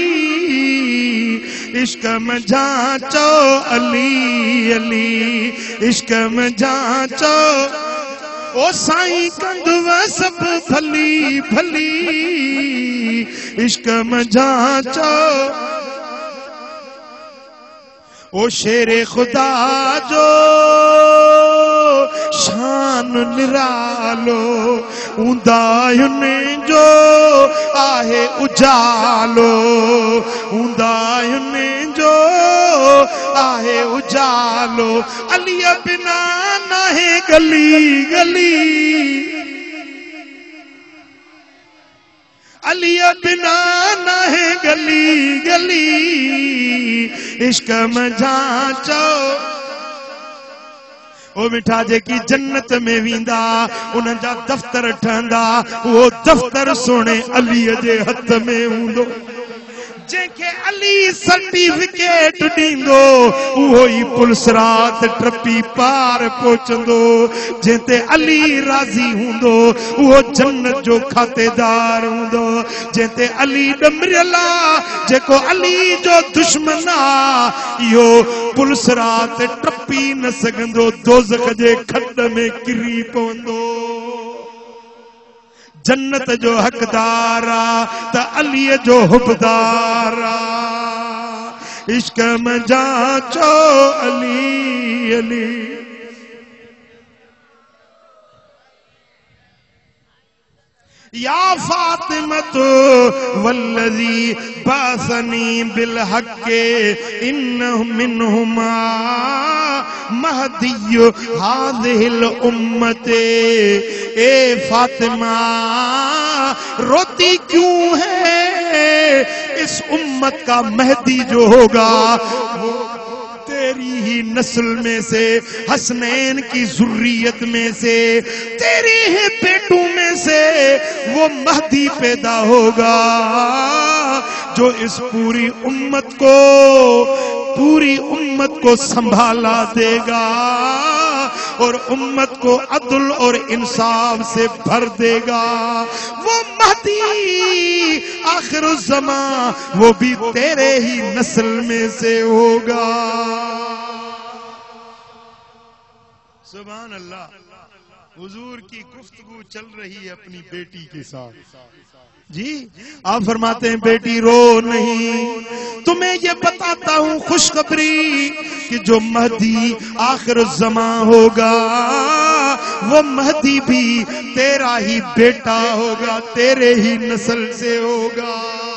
عشق میں جانچو علی علی، عشق میں جانچو او سائیں کندو سب بھلی بھلی، عشق میں جانچو او شیر خدا جو شان نرالو، اندائن جو آہے اجالو، اندائن جو آہے اجالو، علی بنا نہ ہے گلی گلی، علی بنا نہ ہے گلی گلی، عشق میں جانچو او میٹھا جے کی جنت میں ویندا انہاں جا دفتر ٹھندا وہ دفتر سونے علی جے ہتھ میں ہوندو جنکے علی سرٹیفکیٹ دیندو وہی پولیس رات ٹرپی پار پہنچندو جنتے علی راضی ہوندو وہ جنت جو کھاتے دار ہوندو جنتے علی ڈمرلا جکو علی جو دشمنا یو پولیس رات ٹرپی نہ سگندو دوزخ جے کھڈ میں کری پوندو جنت جو حقدارا تا علی جو حبدارا عشق میں جانچو علی علی یا فاطمت والذی باسنی بالحق انہ منہما مہدی هذه الامت اے فاطمہ روتی کیوں ہے اس امت کا مہدی جو ہوگا وہ تیری ہی نسل میں سے حسنین کی ذریت میں سے تیری ہی بیٹوں میں سے وہ مہدی پیدا ہوگا جو اس پوری امت کو سنبھالا دے گا اور امت کو عدل اور انصاف سے بھر دے گا وہ مہدی آخر الزمان وہ بھی تیرے ہی نسل میں سے ہوگا سبحان اللہ حضور کی گفتگو چل رہی ہے اپنی بیٹی کے ساتھ جی آپ فرماتے ہیں بیٹی رو نہیں تمہیں یہ بتاتا ہوں خوشخبری کہ جو مہدی آخر الزمان ہوگا وہ مہدی بھی تیرا ہی بیٹا ہوگا تیرے ہی نسل سے ہوگا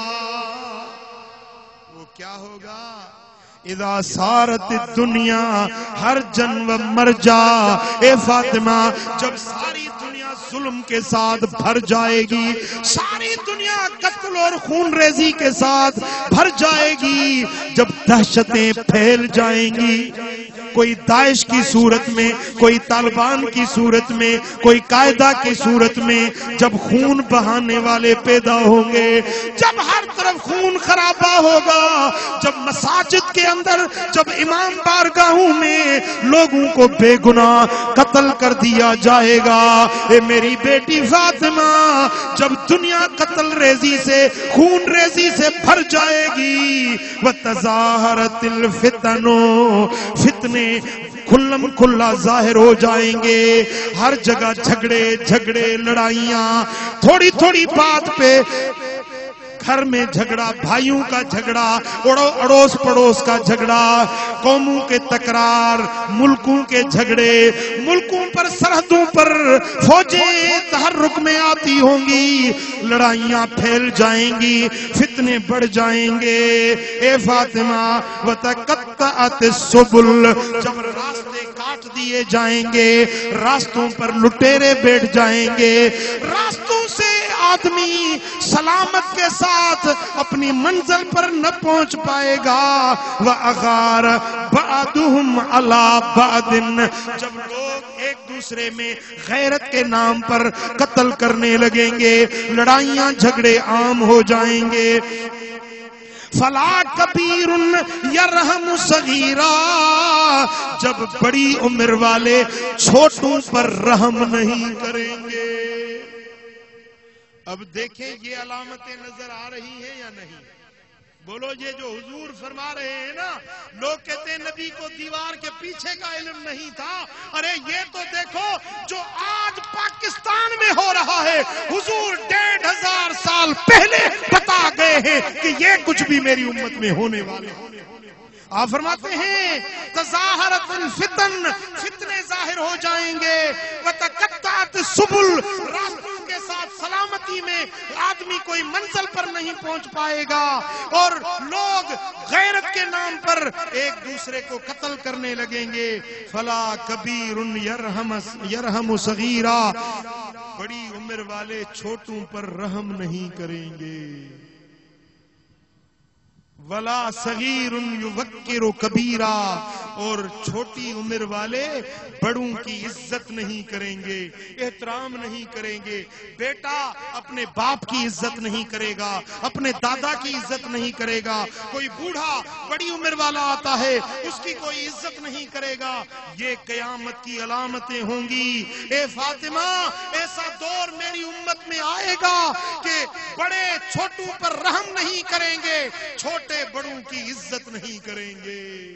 وہ کیا ہوگا اذا سارت الدنیا ہر جن و مرجا اے فاطمہ جب ساری دنیا ظلم کے ساتھ بھر جائے گی ساری دنیا قتل اور خون ریزی کے ساتھ بھر جائے گی جب دہشتیں پھیل جائیں گی کوئی داعش کی صورت میں کوئی طالبان کی صورت میں کوئی قاعدہ کی صورت میں جب خون بہانے والے پیدا ہوں گے جب ہر طرف خون خرابہ ہوگا جب مساجد کے اندر جب امام بارگاہوں میں لوگوں کو بے گناہ قتل کر دیا جائے گا اے میری بیٹی فاطمہ جب دنیا قتل ریزی سے خون ریزی سے بھر جائے گی وَتَظَاهَرَتِ الْفِتَنُ فتنے کھلم کھلا ظاہر ہو جائیں گے ہر جگہ جھگڑے لڑائیاں تھوڑی تھوڑی بات پہ گھر میں جھگڑا بھائیوں کا جھگڑا اڑوس پڑوس کا جھگڑا قوموں کے تکرار ملکوں کے جھگڑے ملکوں پر سرحدوں پر فوجیں تحرک میں آتی ہوں گی لڑائیاں پھیل جائیں گی فتنے بڑھ جائیں گے اے فاطمہ وَتَقَطَّعَتِ السُّبُلُ جب راستے کاٹ دیے جائیں گے راستوں پر لٹیرے بیٹھ جائیں گے راستوں سے آدمی سلامت کے ساتھ اپنی منزل پر نہ پہنچ پائے گا وَأَغَارَ بَعْدُهُمْ عَلَى بَعْدٍ جب لوگ ایک دوسرے میں غیرت کے نام پر قتل کرنے لگیں گے لڑائیاں جھگڑے عام ہو جائیں گے فلا کبیر یرحم صغیرا جب بڑی عمر والے چھوٹوں پر رحم نہیں کریں گے اب دیکھیں یہ علامتیں نظر آ رہی ہیں یا نہیں بولو یہ جو حضور فرما رہے ہیں نا لوگ کہتے ہیں نبی کو دیوار کے پیچھے کا علم نہیں تھا ارے یہ تو دیکھو جو آج پاکستان میں ہو رہا ہے حضور 1500 سال پہلے بتا گئے ہیں کہ یہ کچھ بھی میری امت میں ہونے والے آپ فرماتے ہیں تظاہرت الفتن فتنے ظاہر ہو جائیں گے وتقطعت السبل راستوں کے ساتھ سلامتی میں آدمی کوئی منزل پر نہیں پہنچ پائے گا اور لوگ غیرت کے نام پر ایک دوسرے کو قتل کرنے لگیں گے فلا کبیر یرحم صغیرا بڑی عمر والے چھوٹوں پر رحم نہیں کریں گے ولا صغیر یوقر کبیرا اور چھوٹی عمر والے بڑوں کی عزت نہیں کریں گے، احترام نہیں کریں گے۔ بیٹا اپنے باپ کی عزت نہیں کرے گا، اپنے دادا کی عزت نہیں کرے گا۔ کوئی بوڑھا بڑی عمر والا آتا ہے، اس کی کوئی عزت نہیں کرے گا۔ یہ قیامت کی علامتیں ہوں گی۔ اے فاطمہ، ایسا دور میری امت میں آئے گا کہ بڑے چھوٹوں پر رحم نہیں کریں گے، چھوٹے بڑوں کی عزت نہیں کریں گے۔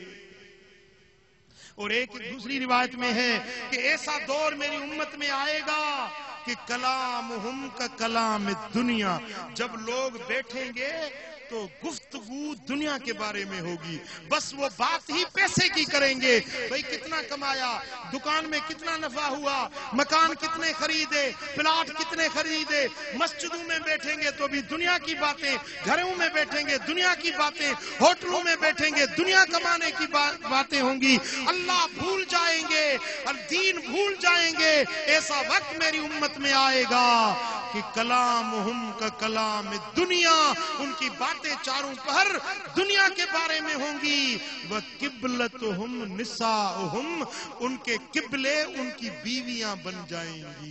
اور ایک دوسری روایت میں ہے کہ ایسا دور میری امت میں آئے گا کہ کلامہم کا کلام دنیا، جب لوگ بیٹھیں گے تو گفتگو دنیا کے بارے میں ہوگی، بس وہ بات ہی پیسے کی کریں گے۔ بھئی کتنا کمایا، دکان میں کتنا نفع ہوا، مکان کتنے خریدے، پلاٹ کتنے خریدے۔ مسجدوں میں بیٹھیں گے تو بھی دنیا کی باتیں، گھروں میں بیٹھیں گے دنیا کی باتیں، ہوٹلوں میں بیٹھیں گے دنیا کمانے کی باتیں ہوں گی۔ اللہ بھول جائیں گے اور دین بھول جائیں گے۔ ایسا وقت میری امت میں آئے گا کہ کلامہم کا کلام دنیا، ان کی باتیں چاروں پہر دنیا کے بارے میں ہوں گی۔ وَقِبْلَتُهُمْ نِسَاؤُهُمْ، ان کے قبلے ان کی بیویاں بن جائیں گی۔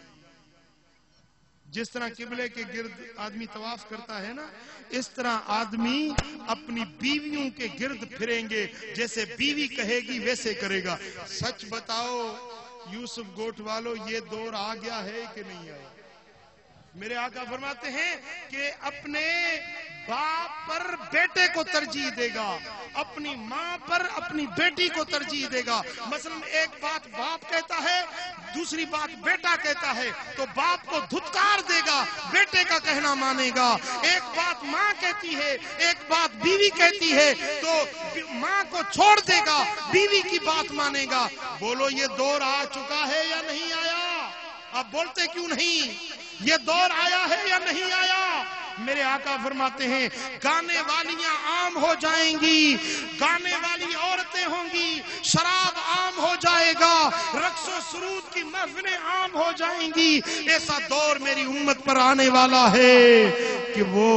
جس طرح قبلے کے گرد آدمی طواف کرتا ہے نا، اس طرح آدمی اپنی بیویوں کے گرد پھریں گے، جیسے بیوی کہے گی ویسے کرے گا۔ سچ بتاؤ یوسف گوٹ والو، یہ دور آ گیا ہے کہ نہیں آیا؟ میرے آقا فرماتے ہیں کہ اپنے باپ پر بیٹے کو ترجیح دے گا، اپنی ماں پر اپنی بیٹی کو ترجیح دے گا۔ مثلا ایک بات باپ کہتا ہے، دوسری بات بیٹا کہتا ہے، تو باپ کو دھتکار دے گا، بیٹے کا کہنا مانے گا۔ ایک بات ماں کہتی ہے، ایک بات بیوی کہتی ہے، تو ماں کو چھوڑ دے گا، بیوی کی بات مانے گا۔ بولو یہ دور آ چکا ہے یا نہیں آیا؟ اب بولتے کیوں نہیں؟ یہ دور آیا ہے یا نہیں آیا؟ میرے آقا فرماتے ہیں گانے والیاں عام ہو جائیں گی، گانے والی عورتیں ہوں گی، شراب عام ہو جائے گا، رقص و سرود کی محفلیں عام ہو جائیں گی۔ ایسا دور میری امت پر آنے والا ہے کہ وہ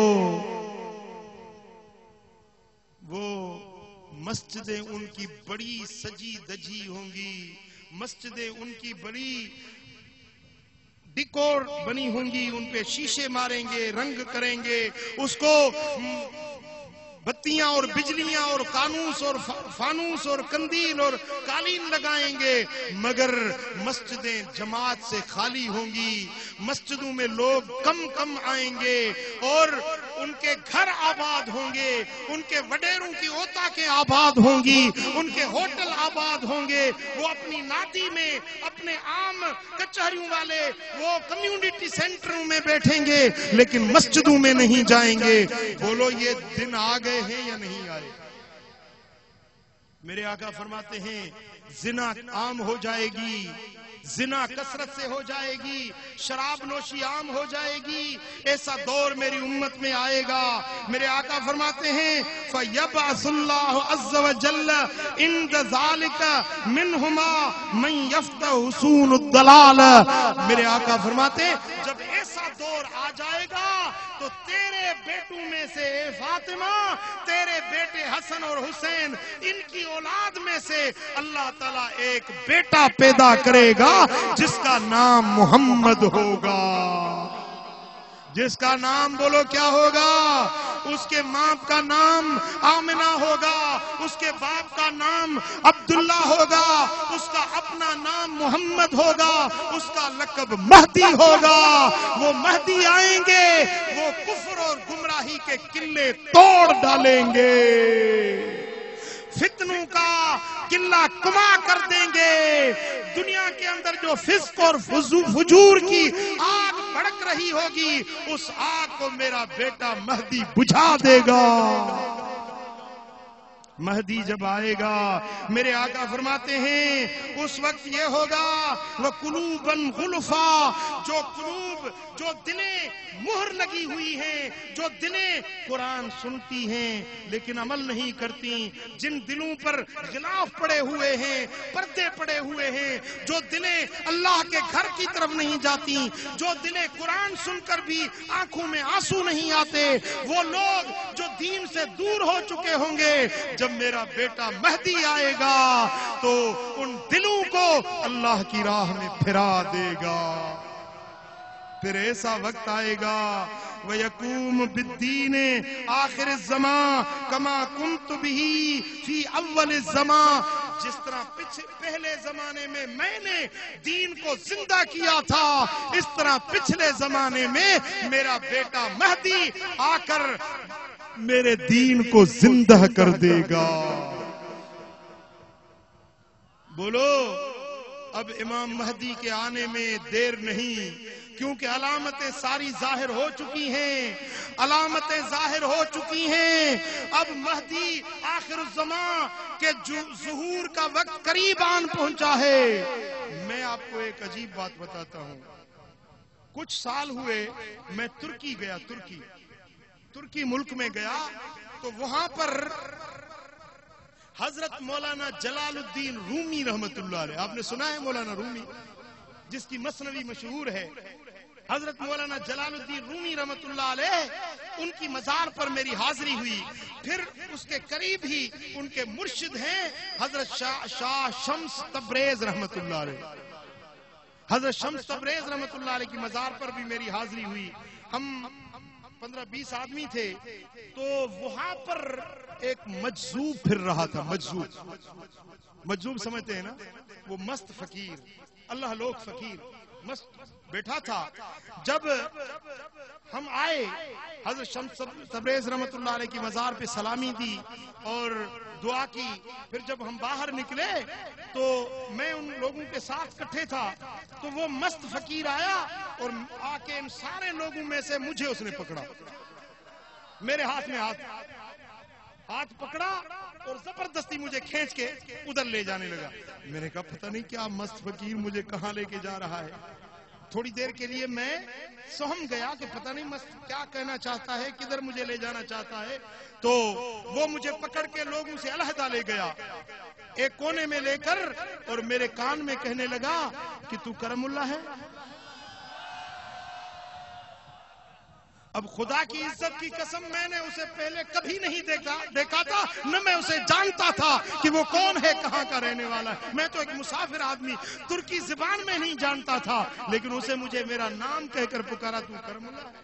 مسجدیں ان کی بڑی سجی دجی ہوں گی، مسجدیں ان کی بڑی ڈیکور بنی ہوں گی، ان پہ شیشے ماریں گے، رنگ کریں گے، اس کو بتیاں اور بجلیاں اور قانوس اور فانوس اور قندیل اور قالین لگائیں گے، مگر مسجدیں جماعت سے خالی ہوں گی، مسجدوں میں لوگ کم کم آئیں گے، اور ان کے گھر آباد ہوں گے، ان کے وڈیروں کی اوطاقیں آباد ہوں گی، ان کے ہوٹل آباد ہوں گے۔ وہ اپنی نادی میں، اپنے عام کچہریوں والے وہ کمیونٹی سینٹروں میں بیٹھیں گے، لیکن مسجدوں میں نہیں جائیں گے۔ بولو یہ دن آ گئے ہیں یا نہیں آئے؟ میرے آقا فرماتے ہیں زنا عام ہو جائے گی، زنا کثرت سے ہو جائے گی، شراب نوشی عام ہو جائے گی۔ ایسا دور میری امت میں آئے گا۔ میرے آقا فرماتے ہیں فَيَبْعَثُ اللَّهُ عَزَّ وَجَلَّ عِنْدَ ذَلِكَ مِنْهُمَا مَنْ يَفْتَحُ حُصُونَ الضَّلَالَ۔ میرے آقا فرماتے ہیں جب ایسا دور آ جائے گا تو تیرے بیٹوں میں سے اے فاطمہ، تیرے بیٹے حسن اور حسین، ان کی اولاد میں سے اللہ تعالیٰ ایک بیٹا پیدا کرے گا جس کا نام محمد ہوگا، جس کا نام بولو کیا ہوگا؟ اس کے ماں کا نام آمنہ ہوگا، اس کے باپ کا نام عبداللہ ہوگا، اس کا اپنا نام محمد ہوگا، اس کا لقب مہدی ہوگا۔ وہ مہدی آئیں گے، وہ کفر اور گمراہی کے قلعے توڑ ڈالیں گے، فتنوں کا قلعہ کما کر دیں گے۔ دنیا کے اندر جو فسق اور فجور کی آگ بھڑک رہی ہوگی، اس آگ کو میرا بیٹا مہدی بجھا دے گا۔ مہدی جب آئے گا میرے آقا فرماتے ہیں اس وقت یہ ہوگا وَقُلُوبًا غُلْفًا، جو قلوب، جو دلیں مہر لگی ہوئی ہیں، جو دلیں قرآن سنتی ہیں لیکن عمل نہیں کرتی، جن دلوں پر غلاف پڑے ہوئے ہیں، پردے پڑے ہوئے ہیں، جو دلیں اللہ کے گھر کی طرف نہیں جاتی، جو دلیں قرآن سن کر بھی آنکھوں میں آنسو نہیں آتے، وہ لوگ جو دین سے دور ہو چکے ہوں گے، جب جب میرا بیٹا مہدی آئے گا تو ان دلوں کو اللہ کی راہ میں پھرا دے گا. پھر ایسا وقت آئے گا وَيَقُومُ بِالدِّينِ آخر الزمان كَمَا كُنْتُ بِهِ فِي اول الزمان. جس طرح پہلے زمانے میں نے دین کو زندہ کیا تھا اس طرح پچھلے زمانے میں میرا بیٹا مہدی آ کر میرے دین کو زندہ کر دے گا. بولو اب امام مہدی کے آنے میں دیر نہیں، کیونکہ علامتیں ساری ظاہر ہو چکی ہیں، علامتیں ظاہر ہو چکی ہیں. اب مہدی آخر الزمان کے ظہور کا وقت قریب آن پہنچا ہے. میں آپ کو ایک عجیب بات بتاتا ہوں. کچھ سال ہوئے میں ترکی گیا، ترکی ملک میں گیا تو وہاں پر حضرت مولانا جلال الدین رومی رحمت اللہ علیہ، آپ نے سنا ہے مولانا رومی جس کی مثنوی مشہور ہے. حضرت مولانا جلال الدین رومی رحمت اللہ علیہ ان کی مزار پر میری حاضری ہوئی. پھر اس کے قریب ہی ان کے مرشد ہیں حضرت شاہ شمس تبریز رحمت اللہ علیہ. حضرت شمس تبریز رحمت اللہ علیہ کی مزار پر بھی میری حاضری ہوئی. ہم 15-20 آدمی تھے تو وہاں پر ایک مجذوب پھر رہا تھا. مجذوب سمجھتے ہیں نا، وہ مست فقیر، اللہ لوگ فقیر مست بیٹھا تھا. جب ہم آئے حضرت شمس تبریز رحمت اللہ علیہ کی مزار پہ سلامی دی اور دعا کی. پھر جب ہم باہر نکلے تو میں ان لوگوں کے ساتھ کٹھے تھا تو وہ مست فقیر آیا اور آ کے ان سارے لوگوں میں سے مجھے اس نے پکڑا، میرے ہاتھ میں ہاتھ پکڑا اور زبردستی مجھے کھینچ کے ادھر لے جانے لگا. میں نے کہا پتہ نہیں کیا مست فقیر مجھے کہاں لے کے جا رہا ہے. تھوڑی دیر کے لیے میں سہم گیا کہ پتہ نہیں مست کیا کہنا چاہتا ہے، کدھر مجھے لے جانا چاہتا ہے. تو وہ مجھے پکڑ کے لوگوں سے علیحدہ لے گیا، ایک کونے میں لے کر اور میرے کان میں کہنے لگا کہ تو کرم اللہ ہے. اب خدا کی عزت کی قسم میں نے اسے پہلے کبھی نہیں دیکھا تھا، نہ میں اسے جانتا تھا کہ وہ کون ہے، کہاں کا رہنے والا ہے. میں تو ایک مسافر آدمی ترکی زبان میں نہیں جانتا تھا، لیکن اسے مجھے میرا نام کہہ کر پکارا تو کرم اللہ ہے.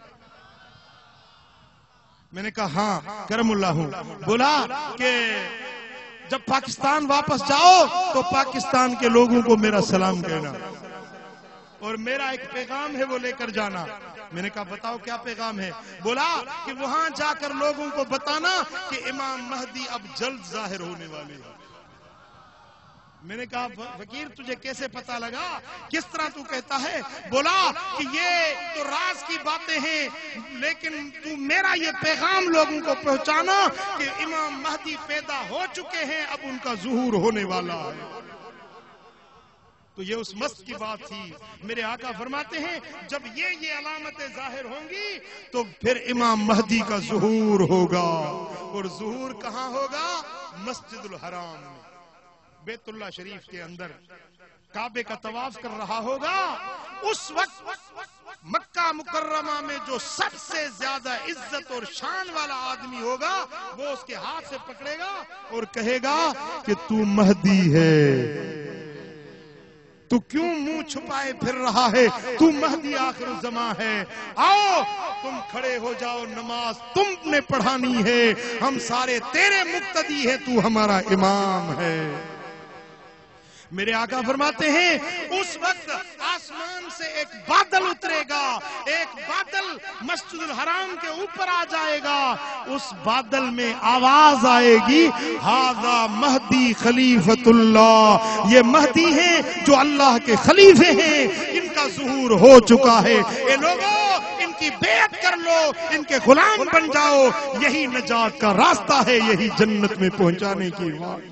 میں نے کہا ہاں کرم اللہ ہوں. بولا کہ جب پاکستان واپس جاؤ تو پاکستان کے لوگوں کو میرا سلام کہنا اور میرا ایک پیغام ہے وہ لے کر جانا. میں نے کہا بتاؤ کیا پیغام ہے. بولا کہ وہاں جا کر لوگوں کو بتانا کہ امام مہدی اب جلد ظاہر ہونے والے ہیں. میں نے کہا فقیر تجھے کیسے پتا لگا، کس طرح تو کہتا ہے؟ بولا کہ یہ تو راز کی باتیں ہیں، لیکن تو میرا یہ پیغام لوگوں کو پہنچانا کہ امام مہدی پیدا ہو چکے ہیں، اب ان کا ظہور ہونے والا ہے. تو یہ اس مست کی بات تھی. میرے آقا فرماتے ہیں جب یہ علامتیں ظاہر ہوں گی تو پھر امام مہدی کا ظہور ہوگا. اور ظہور کہاں ہوگا؟ مسجد الحرام میں، بیت اللہ شریف کے اندر کعبے کا طواف کر رہا ہوگا. اس وقت مکہ مکرمہ میں جو سب سے زیادہ عزت اور شان والا آدمی ہوگا وہ اس کے ہاتھ سے پکڑے گا اور کہے گا کہ تو مہدی ہے، تو کیوں منہ چھپائے پھر رہا ہے، تو مہدی آخر الزمان ہے. آؤ تم کھڑے ہو جاؤ، نماز تم نے پڑھانی ہے، ہم سارے تیرے مقتدی ہیں، تو ہمارا امام ہے. میرے آقا فرماتے ہیں اس وقت آسمان سے ایک بادل اترے گا، ایک بادل مسجد الحرام کے اوپر آ جائے گا. اس بادل میں آواز آئے گی ھذا مہدی خلیفۃ اللہ، یہ مہدی ہیں جو اللہ کے خلیفے ہیں، ان کا ظہور ہو چکا ہے. اے لوگوں ان کی بیعت کر لو، ان کے غلام بن جاؤ، یہی نجات کا راستہ ہے، یہی جنت میں پہنچانے کی بات.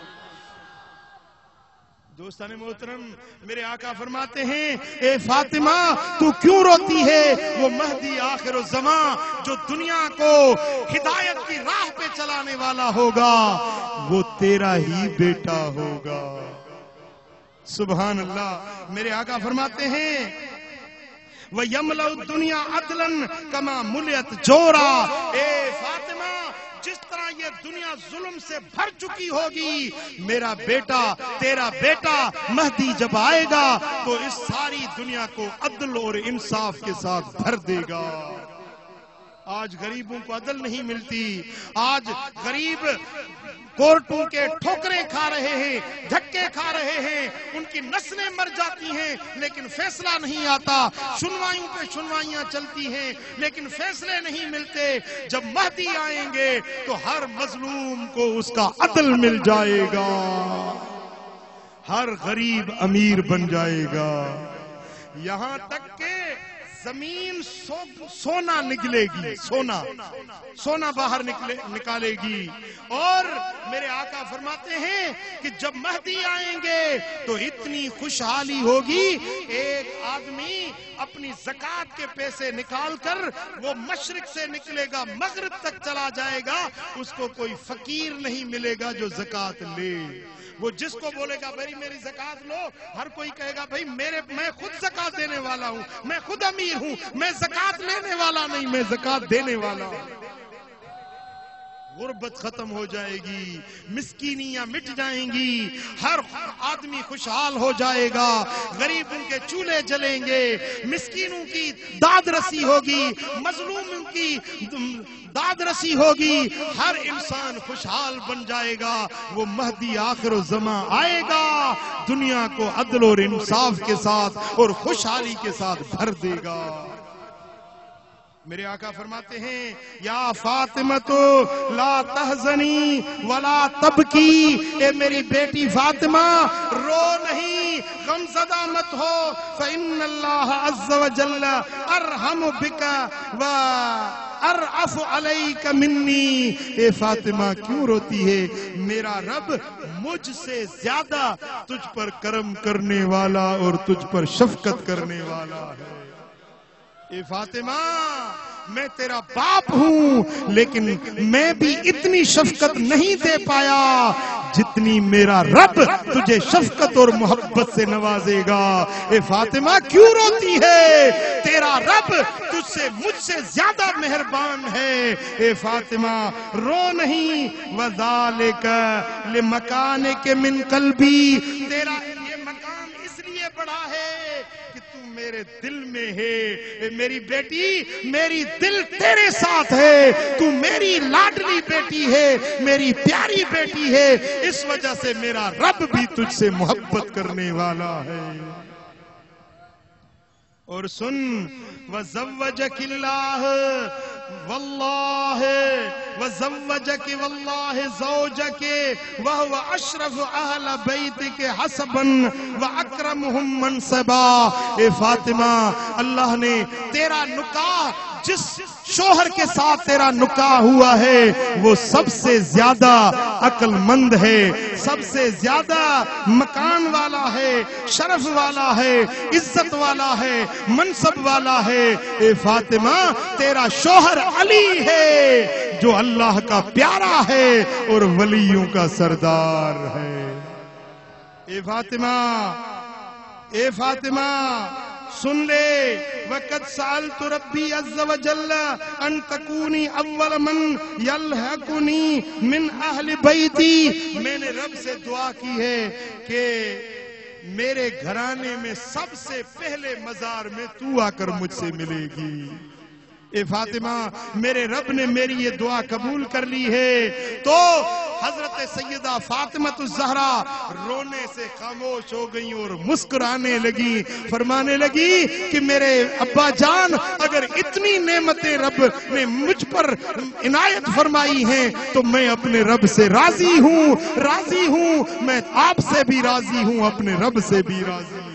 دوستان محترم میرے آقا فرماتے ہیں اے فاطمہ تو کیوں روتی ہے؟ وہ مہدی آخر الزمان جو دنیا کو ہدایت کی راہ پہ چلانے والا ہوگا وہ تیرا ہی بیٹا ہوگا. سبحان اللہ. میرے آقا فرماتے ہیں وَيَمْلَأُ الدُّنْيَا عَدْلًا كَمَا مُلِئَتْ جَوْرًا. اے فاطمہ جس طرح یہ دنیا ظلم سے بھر چکی ہوگی، میرا بیٹا تیرا بیٹا مہدی جب آئے گا تو اس ساری دنیا کو عدل اور انصاف کے ساتھ بھر دے گا۔ آج غریبوں کو عدل نہیں ملتی، آج غریب کورٹوں کے ٹھوکریں کھا رہے ہیں، دھکے کھا رہے ہیں، ان کی نسلیں مر جاتی ہیں لیکن فیصلہ نہیں آتا، سنوائیوں پہ سنوائیاں چلتی ہیں لیکن فیصلے نہیں ملتے۔ جب مہدی آئیں گے تو ہر مظلوم کو اس کا عدل مل جائے گا، ہر غریب امیر بن جائے گا، یہاں تک کہ زمین سونا نکلے گی، سونا باہر نکالے گی۔ اور میرے آقا فرماتے ہیں کہ جب مہدی آئیں گے تو اتنی خوشحالی ہوگی، ایک آدمی اپنی زکوٰۃ کے پیسے نکال کر وہ مشرق سے نکلے گا، مغرب تک چلا جائے گا، اس کو کوئی فقیر نہیں ملے گا جو زکوٰۃ لے۔ وہ جس کو بولے گا بھائی میری زکوٰۃ لو، ہر کوئی کہے گا بھائی میں خود زکوٰۃ دینے والا ہوں، میں خود امیر ہوں، میں زکوٰۃ لینے والا نہیں، میں زکوٰۃ دینے والا ہوں۔ غربت ختم ہو جائے گی، مسکینیاں مٹ جائیں گی، ہر آدمی خوشحال ہو جائے گا، غریبوں کے چولہے جلیں گے، مسکینوں کی داد رسی ہوگی، مظلوموں کی داد رسی ہوگی، ہر انسان خوشحال بن جائے گا۔ وہ مہدی آخر الزمان آئے گا، دنیا کو عدل اور انصاف کے ساتھ اور خوشحالی کے ساتھ بھر دے گا۔ میرے آقا فرماتے ہیں یا فاطمہ لا تحزنی ولا تبکی، اے میری بیٹی فاطمہ رو نہیں، غم زدہ مت ہو، فإن اللہ عز وجل ارحم بک و ارعف علیک منی۔ اے فاطمہ کیوں روتی ہے؟ میرا رب مجھ سے زیادہ تجھ پر کرم کرنے والا اور تجھ پر شفقت کرنے والا ہے۔ اے فاطمہ میں تیرا باپ ہوں لیکن میں بھی اتنی شفقت نہیں دے پایا جتنی میرا رب تجھے شفقت اور محبت سے نوازے گا۔ اے فاطمہ کیوں روتی ہے؟ تیرا رب تجھ سے مجھ سے زیادہ مہربان ہے۔ اے فاطمہ رو نہیں، وَذَلِكَ لِمَكَانِكَ مِنْ قَلْبِي، تیرا یہ مقام اس لیے بڑا ہے کہ تو میرے دل میں ہے۔ اے میری بیٹی، میری دل تیرے ساتھ ہے، تو میری لاڈلی بیٹی ہے، میری پیاری بیٹی ہے، اس وجہ سے میرا رب بھی تجھ سے محبت کرنے والا ہے۔ اور سن وَزَوَّجَكِ اللَّهُ وَاللَّهِ وَزَوَّجَكِ وَاللَّهِ زَوْجَكِ وَهُوَ أَشْرَفُ أَهْلَ بَيْتِكَ حَسَبًا وَأَكْرَمُهُمْ مَنْصَبًا۔ اے فاطمہ، اللہ نے تیرا نکاح، جس شوہر کے ساتھ تیرا نکاح ہوا ہے وہ سب سے زیادہ عقل مند ہے، سب سے زیادہ مکان والا ہے، شرف والا ہے، عزت والا ہے، منصب والا ہے۔ اے فاطمہ تیرا شوہر علی ہے جو اللہ کا پیارا ہے اور ولیوں کا سردار ہے۔ اے فاطمہ، اے فاطمہ سن لے، وَقَدْ سَأَلْتُ رَبِّي عَزَّ وَجَلَّ أَن تَكُونِي أَوَّلَ مَنْ يَلْحَقُنِي مِنْ أَهْلِ بَيْتِي، میں نے رب سے دعا کی ہے کہ میرے گھرانے میں سب سے پہلے مزار میں تو آ کر مجھ سے ملے گی۔ اے فاطمہ میرے رب نے میری یہ دعا قبول کر لی ہے۔ تو حضرت سیدہ فاطمہ الزہرا رونے سے خاموش ہو گئیں اور مسکرانے لگی، فرمانے لگی کہ میرے ابا جان اگر اتنی نعمتیں رب نے مجھ پر عنایت فرمائی ہیں تو میں اپنے رب سے راضی ہوں، میں آپ سے بھی راضی ہوں، اپنے رب سے بھی راضی ہوں۔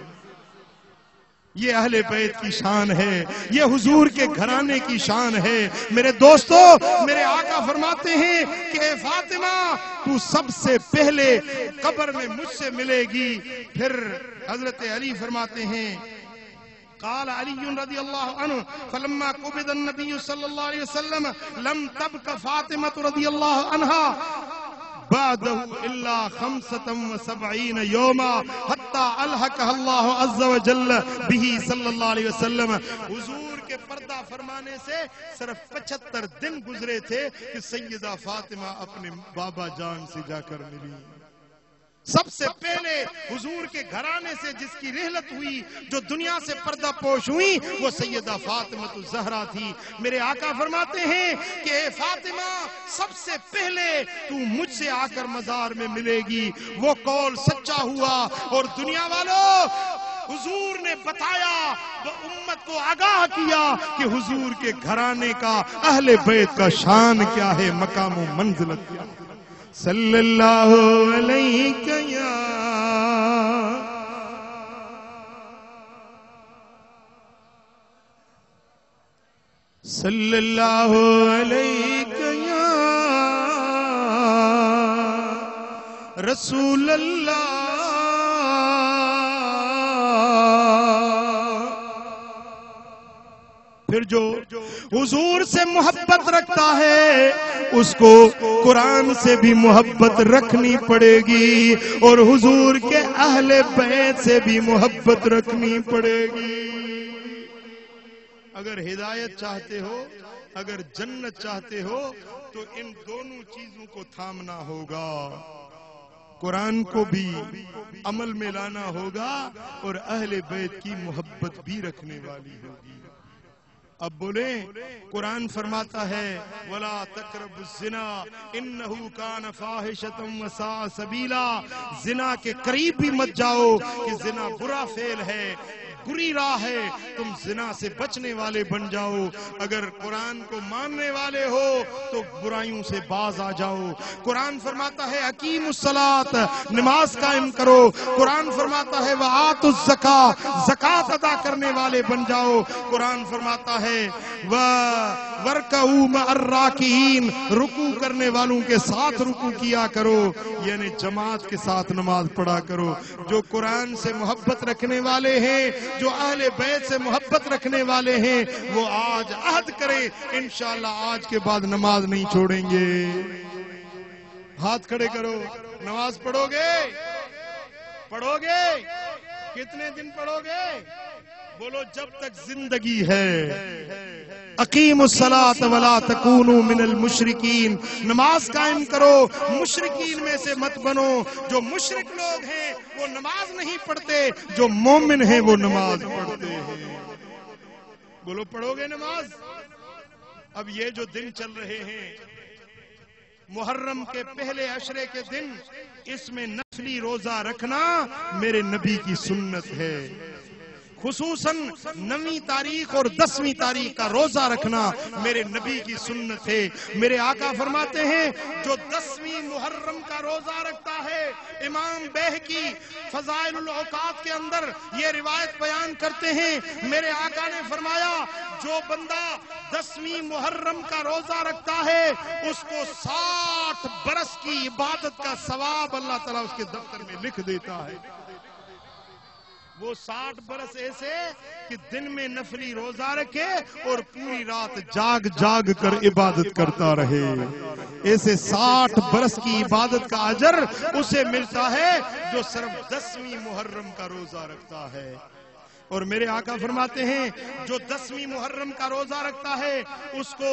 یہ اہل بیت کی شان ہے، یہ حضور کے گھرانے کی شان ہے۔ میرے دوستو، میرے آقا فرماتے ہیں کہ اے فاطمہ تو سب سے پہلے قبر میں مجھ سے ملے گی۔ پھر حضرت علی فرماتے ہیں قال علی رضی اللہ عنہ فلما قبض النبی صلی اللہ علیہ وسلم لم تبق فاطمہ رضی اللہ عنہا بعده الا 75 یوما حتی الحقہ اللہ عز وجل به صلی اللہ علیہ وسلم۔ حضور کے پردہ فرمانے سے صرف 75 دن گزرے تھے کہ سیدہ فاطمہ اپنے بابا جان سے جا کر ملی. سب سے پہلے حضور کے گھرانے سے جس کی رحلت ہوئی, جو دنیا سے پردہ پوش ہوئی, وہ سیدہ فاطمہ الزہرا تھی. میرے آقا فرماتے ہیں کہ اے فاطمہ, سب سے پہلے تو مجھ سے آ کر مزار میں ملے گی. وہ قول سچا ہوا اور دنیا والوں حضور نے بتایا, وہ امت کو آگاہ کیا کہ حضور کے گھرانے کا, اہل بیت کا شان کیا ہے, مقام و منزلت کیا ہے. صلی اللہ علیہ یا صلی اللہ علیہ یا رسول اللہ. پھر جو حضور سے محبت رکھتا ہے اس کو قرآن سے بھی محبت رکھنی پڑے گی, اور حضور کے اہل بیت سے بھی محبت رکھنی پڑے گی. اگر ہدایت چاہتے ہو, اگر جنت چاہتے ہو, تو ان دونوں چیزوں کو تھامنا ہوگا. قرآن کو بھی عمل میں لانا ہوگا اور اہل بیت کی محبت بھی رکھنے والی ہوگی. اب بولیں, قرآن فرماتا ہے وَلَا تَقْرَبُوا الزِّنَا إِنَّهُ كَانَ فَاحِشَةً وَسَاءَ سَبِيلًا. زنا کے قریب بھی مت جاؤ کہ زنا برا فعل ہے, بری راہ ہے, تم زنا سے بچنے والے بن جاؤ. اگر قرآن کو ماننے والے ہو تو برائیوں سے باز آ جاؤ. قرآن فرماتا ہے اقیموا الصلاۃ, نماز قائم کرو. قرآن فرماتا ہے وآتوا الزکاۃ, زکات ادا کرنے والے بن جاؤ. قرآن فرماتا ہے وَارْكَعُوا مَعَ الرَّاكِعِينَ, رکوع کرنے والوں کے ساتھ رکوع کیا کرو, یعنی جماعت کے ساتھ نماز پڑھا کرو. جو قرآن سے محبت رکھنے والے ہیں, جو اہل بیت سے محبت رکھنے والے ہیں, وہ آج عہد کریں انشاءاللہ آج کے بعد نماز نہیں چھوڑیں گے. ہاتھ کھڑے کرو. نماز پڑھو گے؟ پڑھو گے؟ کتنے دن پڑھو گے؟ بولو جب تک زندگی ہے. اقیموا الصلاۃ ولا تکونوا من المشرکین, نماز قائم کرو, مشرکین میں سے مت بنو. جو مشرک لوگ ہیں وہ نماز نہیں پڑھتے, جو مومن ہیں وہ نماز پڑھتے ہیں. بولو پڑھو گے نماز؟ اب یہ جو دن چل رہے ہیں محرم کے پہلے عشرے کے دن, اس میں نفلی روزہ رکھنا میرے نبی کی سنت ہے. خصوصاً 9 تاریخ اور 10ویں تاریخ کا روزہ رکھنا میرے نبی کی سنت ہے. میرے آقا فرماتے ہیں جو 10ویں محرم کا روزہ رکھتا ہے, امام بیہقی فضائل الاوقات کے اندر یہ روایت بیان کرتے ہیں, میرے آقا نے فرمایا جو بندہ 10ویں محرم کا روزہ رکھتا ہے اس کو 60 برس کی عبادت کا ثواب اللہ تعالیٰ اس کے دفتر میں لکھ دیتا ہے. وہ 60 برس ایسے کہ دن میں نفلی روزہ رکھے اور پوری رات جاگ جاگ کر عبادت کرتا رہے. ایسے 60 برس کی عبادت کا اجر اسے ملتا ہے جو صرف 10ویں محرم کا روزہ رکھتا ہے. اور میرے آقا فرماتے ہیں جو 10ویں محرم کا روزہ رکھتا ہے اس کو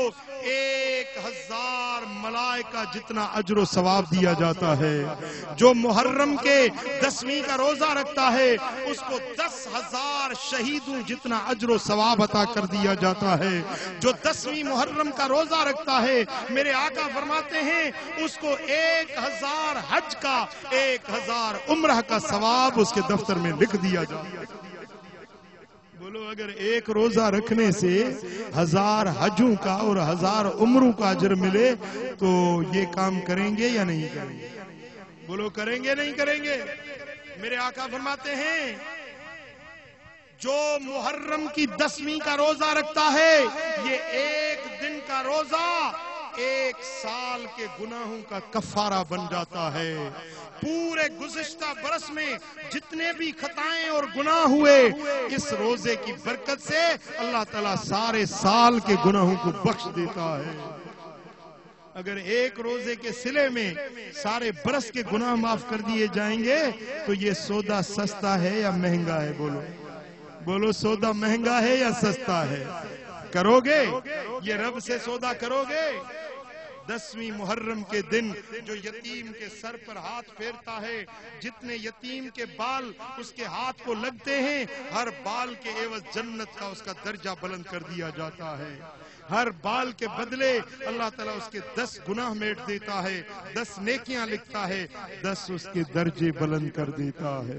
1000 ملائکہ جتنا اجر و ثواب دیا جاتا ہے. جو محرم کے 10ویں کا روزہ رکھتا ہے اس کو 10,000 شہیدوں جتنا اجر و ثواب عطا کر دیا جاتا ہے. جو 10ویں محرم کا روزہ رکھتا ہے میرے آقا فرماتے ہیں اس کو 1000 حج کا 1000 عمرہ کا ثواب اس کے دفتر میں لکھ دیا جاتا ہے. بولو اگر ایک روزہ رکھنے سے 1000 حجوں کا اور 1000 عمروں کا اجر ملے تو یہ کام کریں گے یا نہیں کریں گے؟ بولو کریں گے نہیں کریں گے؟ میرے آقا فرماتے ہیں جو محرم کی 10ویں کا روزہ رکھتا ہے یہ ایک دن کا روزہ 1 سال کے گناہوں کا کفارہ بن جاتا ہے. پورے گزشتہ برس میں جتنے بھی خطائیں اور گناہ ہوئے اس روزے کی برکت سے اللہ تعالیٰ سارے سال کے گناہوں کو بخش دیتا ہے. اگر ایک روزے کے صلے میں سارے برس کے گناہ معاف کر دیے جائیں گے تو یہ سودا سستا ہے یا مہنگا ہے؟ بولو بولو سودا مہنگا ہے یا سستا ہے؟ کرو گے؟ یہ رب سے سودا کرو گے؟ 10ویں محرم کے دن جو یتیم کے سر پر ہاتھ پھیرتا ہے، جتنے یتیم کے بال اس کے ہاتھ کو لگتے ہیں، ہر بال کے عوض جنت کا اس کا درجہ بلند کر دیا جاتا ہے۔ ہر بال کے بدلے اللہ تعالیٰ اس کے 10 گناہ میٹ دیتا ہے، 10 نیکیاں لکھتا ہے، 10 اس کے درجے بلند کر دیتا ہے۔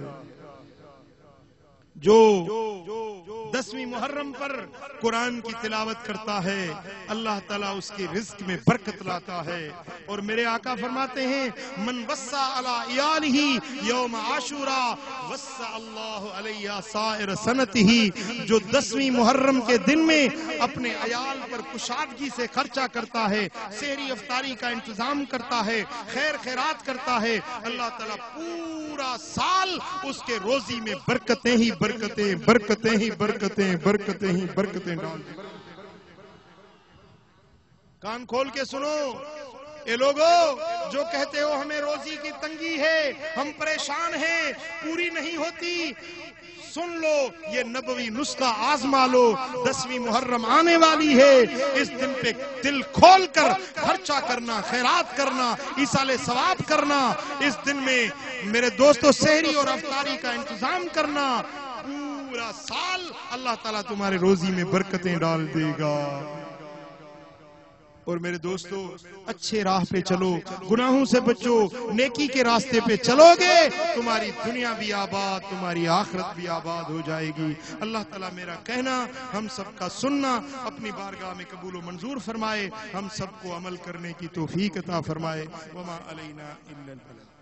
جو 10ویں محرم پر قرآن کی تلاوت کرتا ہے، اللہ تعالیٰ اس کے رزق میں برکت لاتا ہے۔ اور میرے آقا فرماتے ہیں، من وسع علی عیالہ یوم عاشوراء وسع اللہ علیہ سائر سنتہ، جو 10ویں محرم کے دن میں اپنے عیال پر کشادگی سے خرچہ کرتا ہے، سحری افطاری کا انتظام کرتا ہے، خیر خیرات کرتا ہے، اللہ تعالیٰ پورا سال اس کے روزی میں برکتیں ہی برکتیں، برکتیں ہی برکتیں، برکتیں ہی برکتیں ڈال دیں۔ کان کھول کے سنو اے لوگو، جو کہتے ہو ہمیں روزی کی تنگی ہے، ہم پریشان ہیں، پوری نہیں ہوتی، سن لو یہ نبوی نسخہ آزما لو۔ 10ویں محرم آنے والی ہے، اس دن پہ دل کھول کر خرچہ کرنا، خیرات کرنا، ایصال ثواب کرنا، اس دن میں میرے دوستو سحری اور افطاری کا انتظام کرنا، پورا سال اللہ تعالیٰ تمہارے روزی میں برکتیں ڈال دے گا۔ اور میرے دوستو اچھے راہ پہ چلو، گناہوں سے بچو، نیکی کے راستے پہ چلو گے، تمہاری دنیا بھی آباد، تمہاری آخرت بھی آباد ہو جائے گی۔ اللہ تعالیٰ میرا کہنا، ہم سب کا سننا اپنی بارگاہ میں قبول و منظور فرمائے، ہم سب کو عمل کرنے کی توفیق عطا فرمائے۔ وما علینا الا البلاغ۔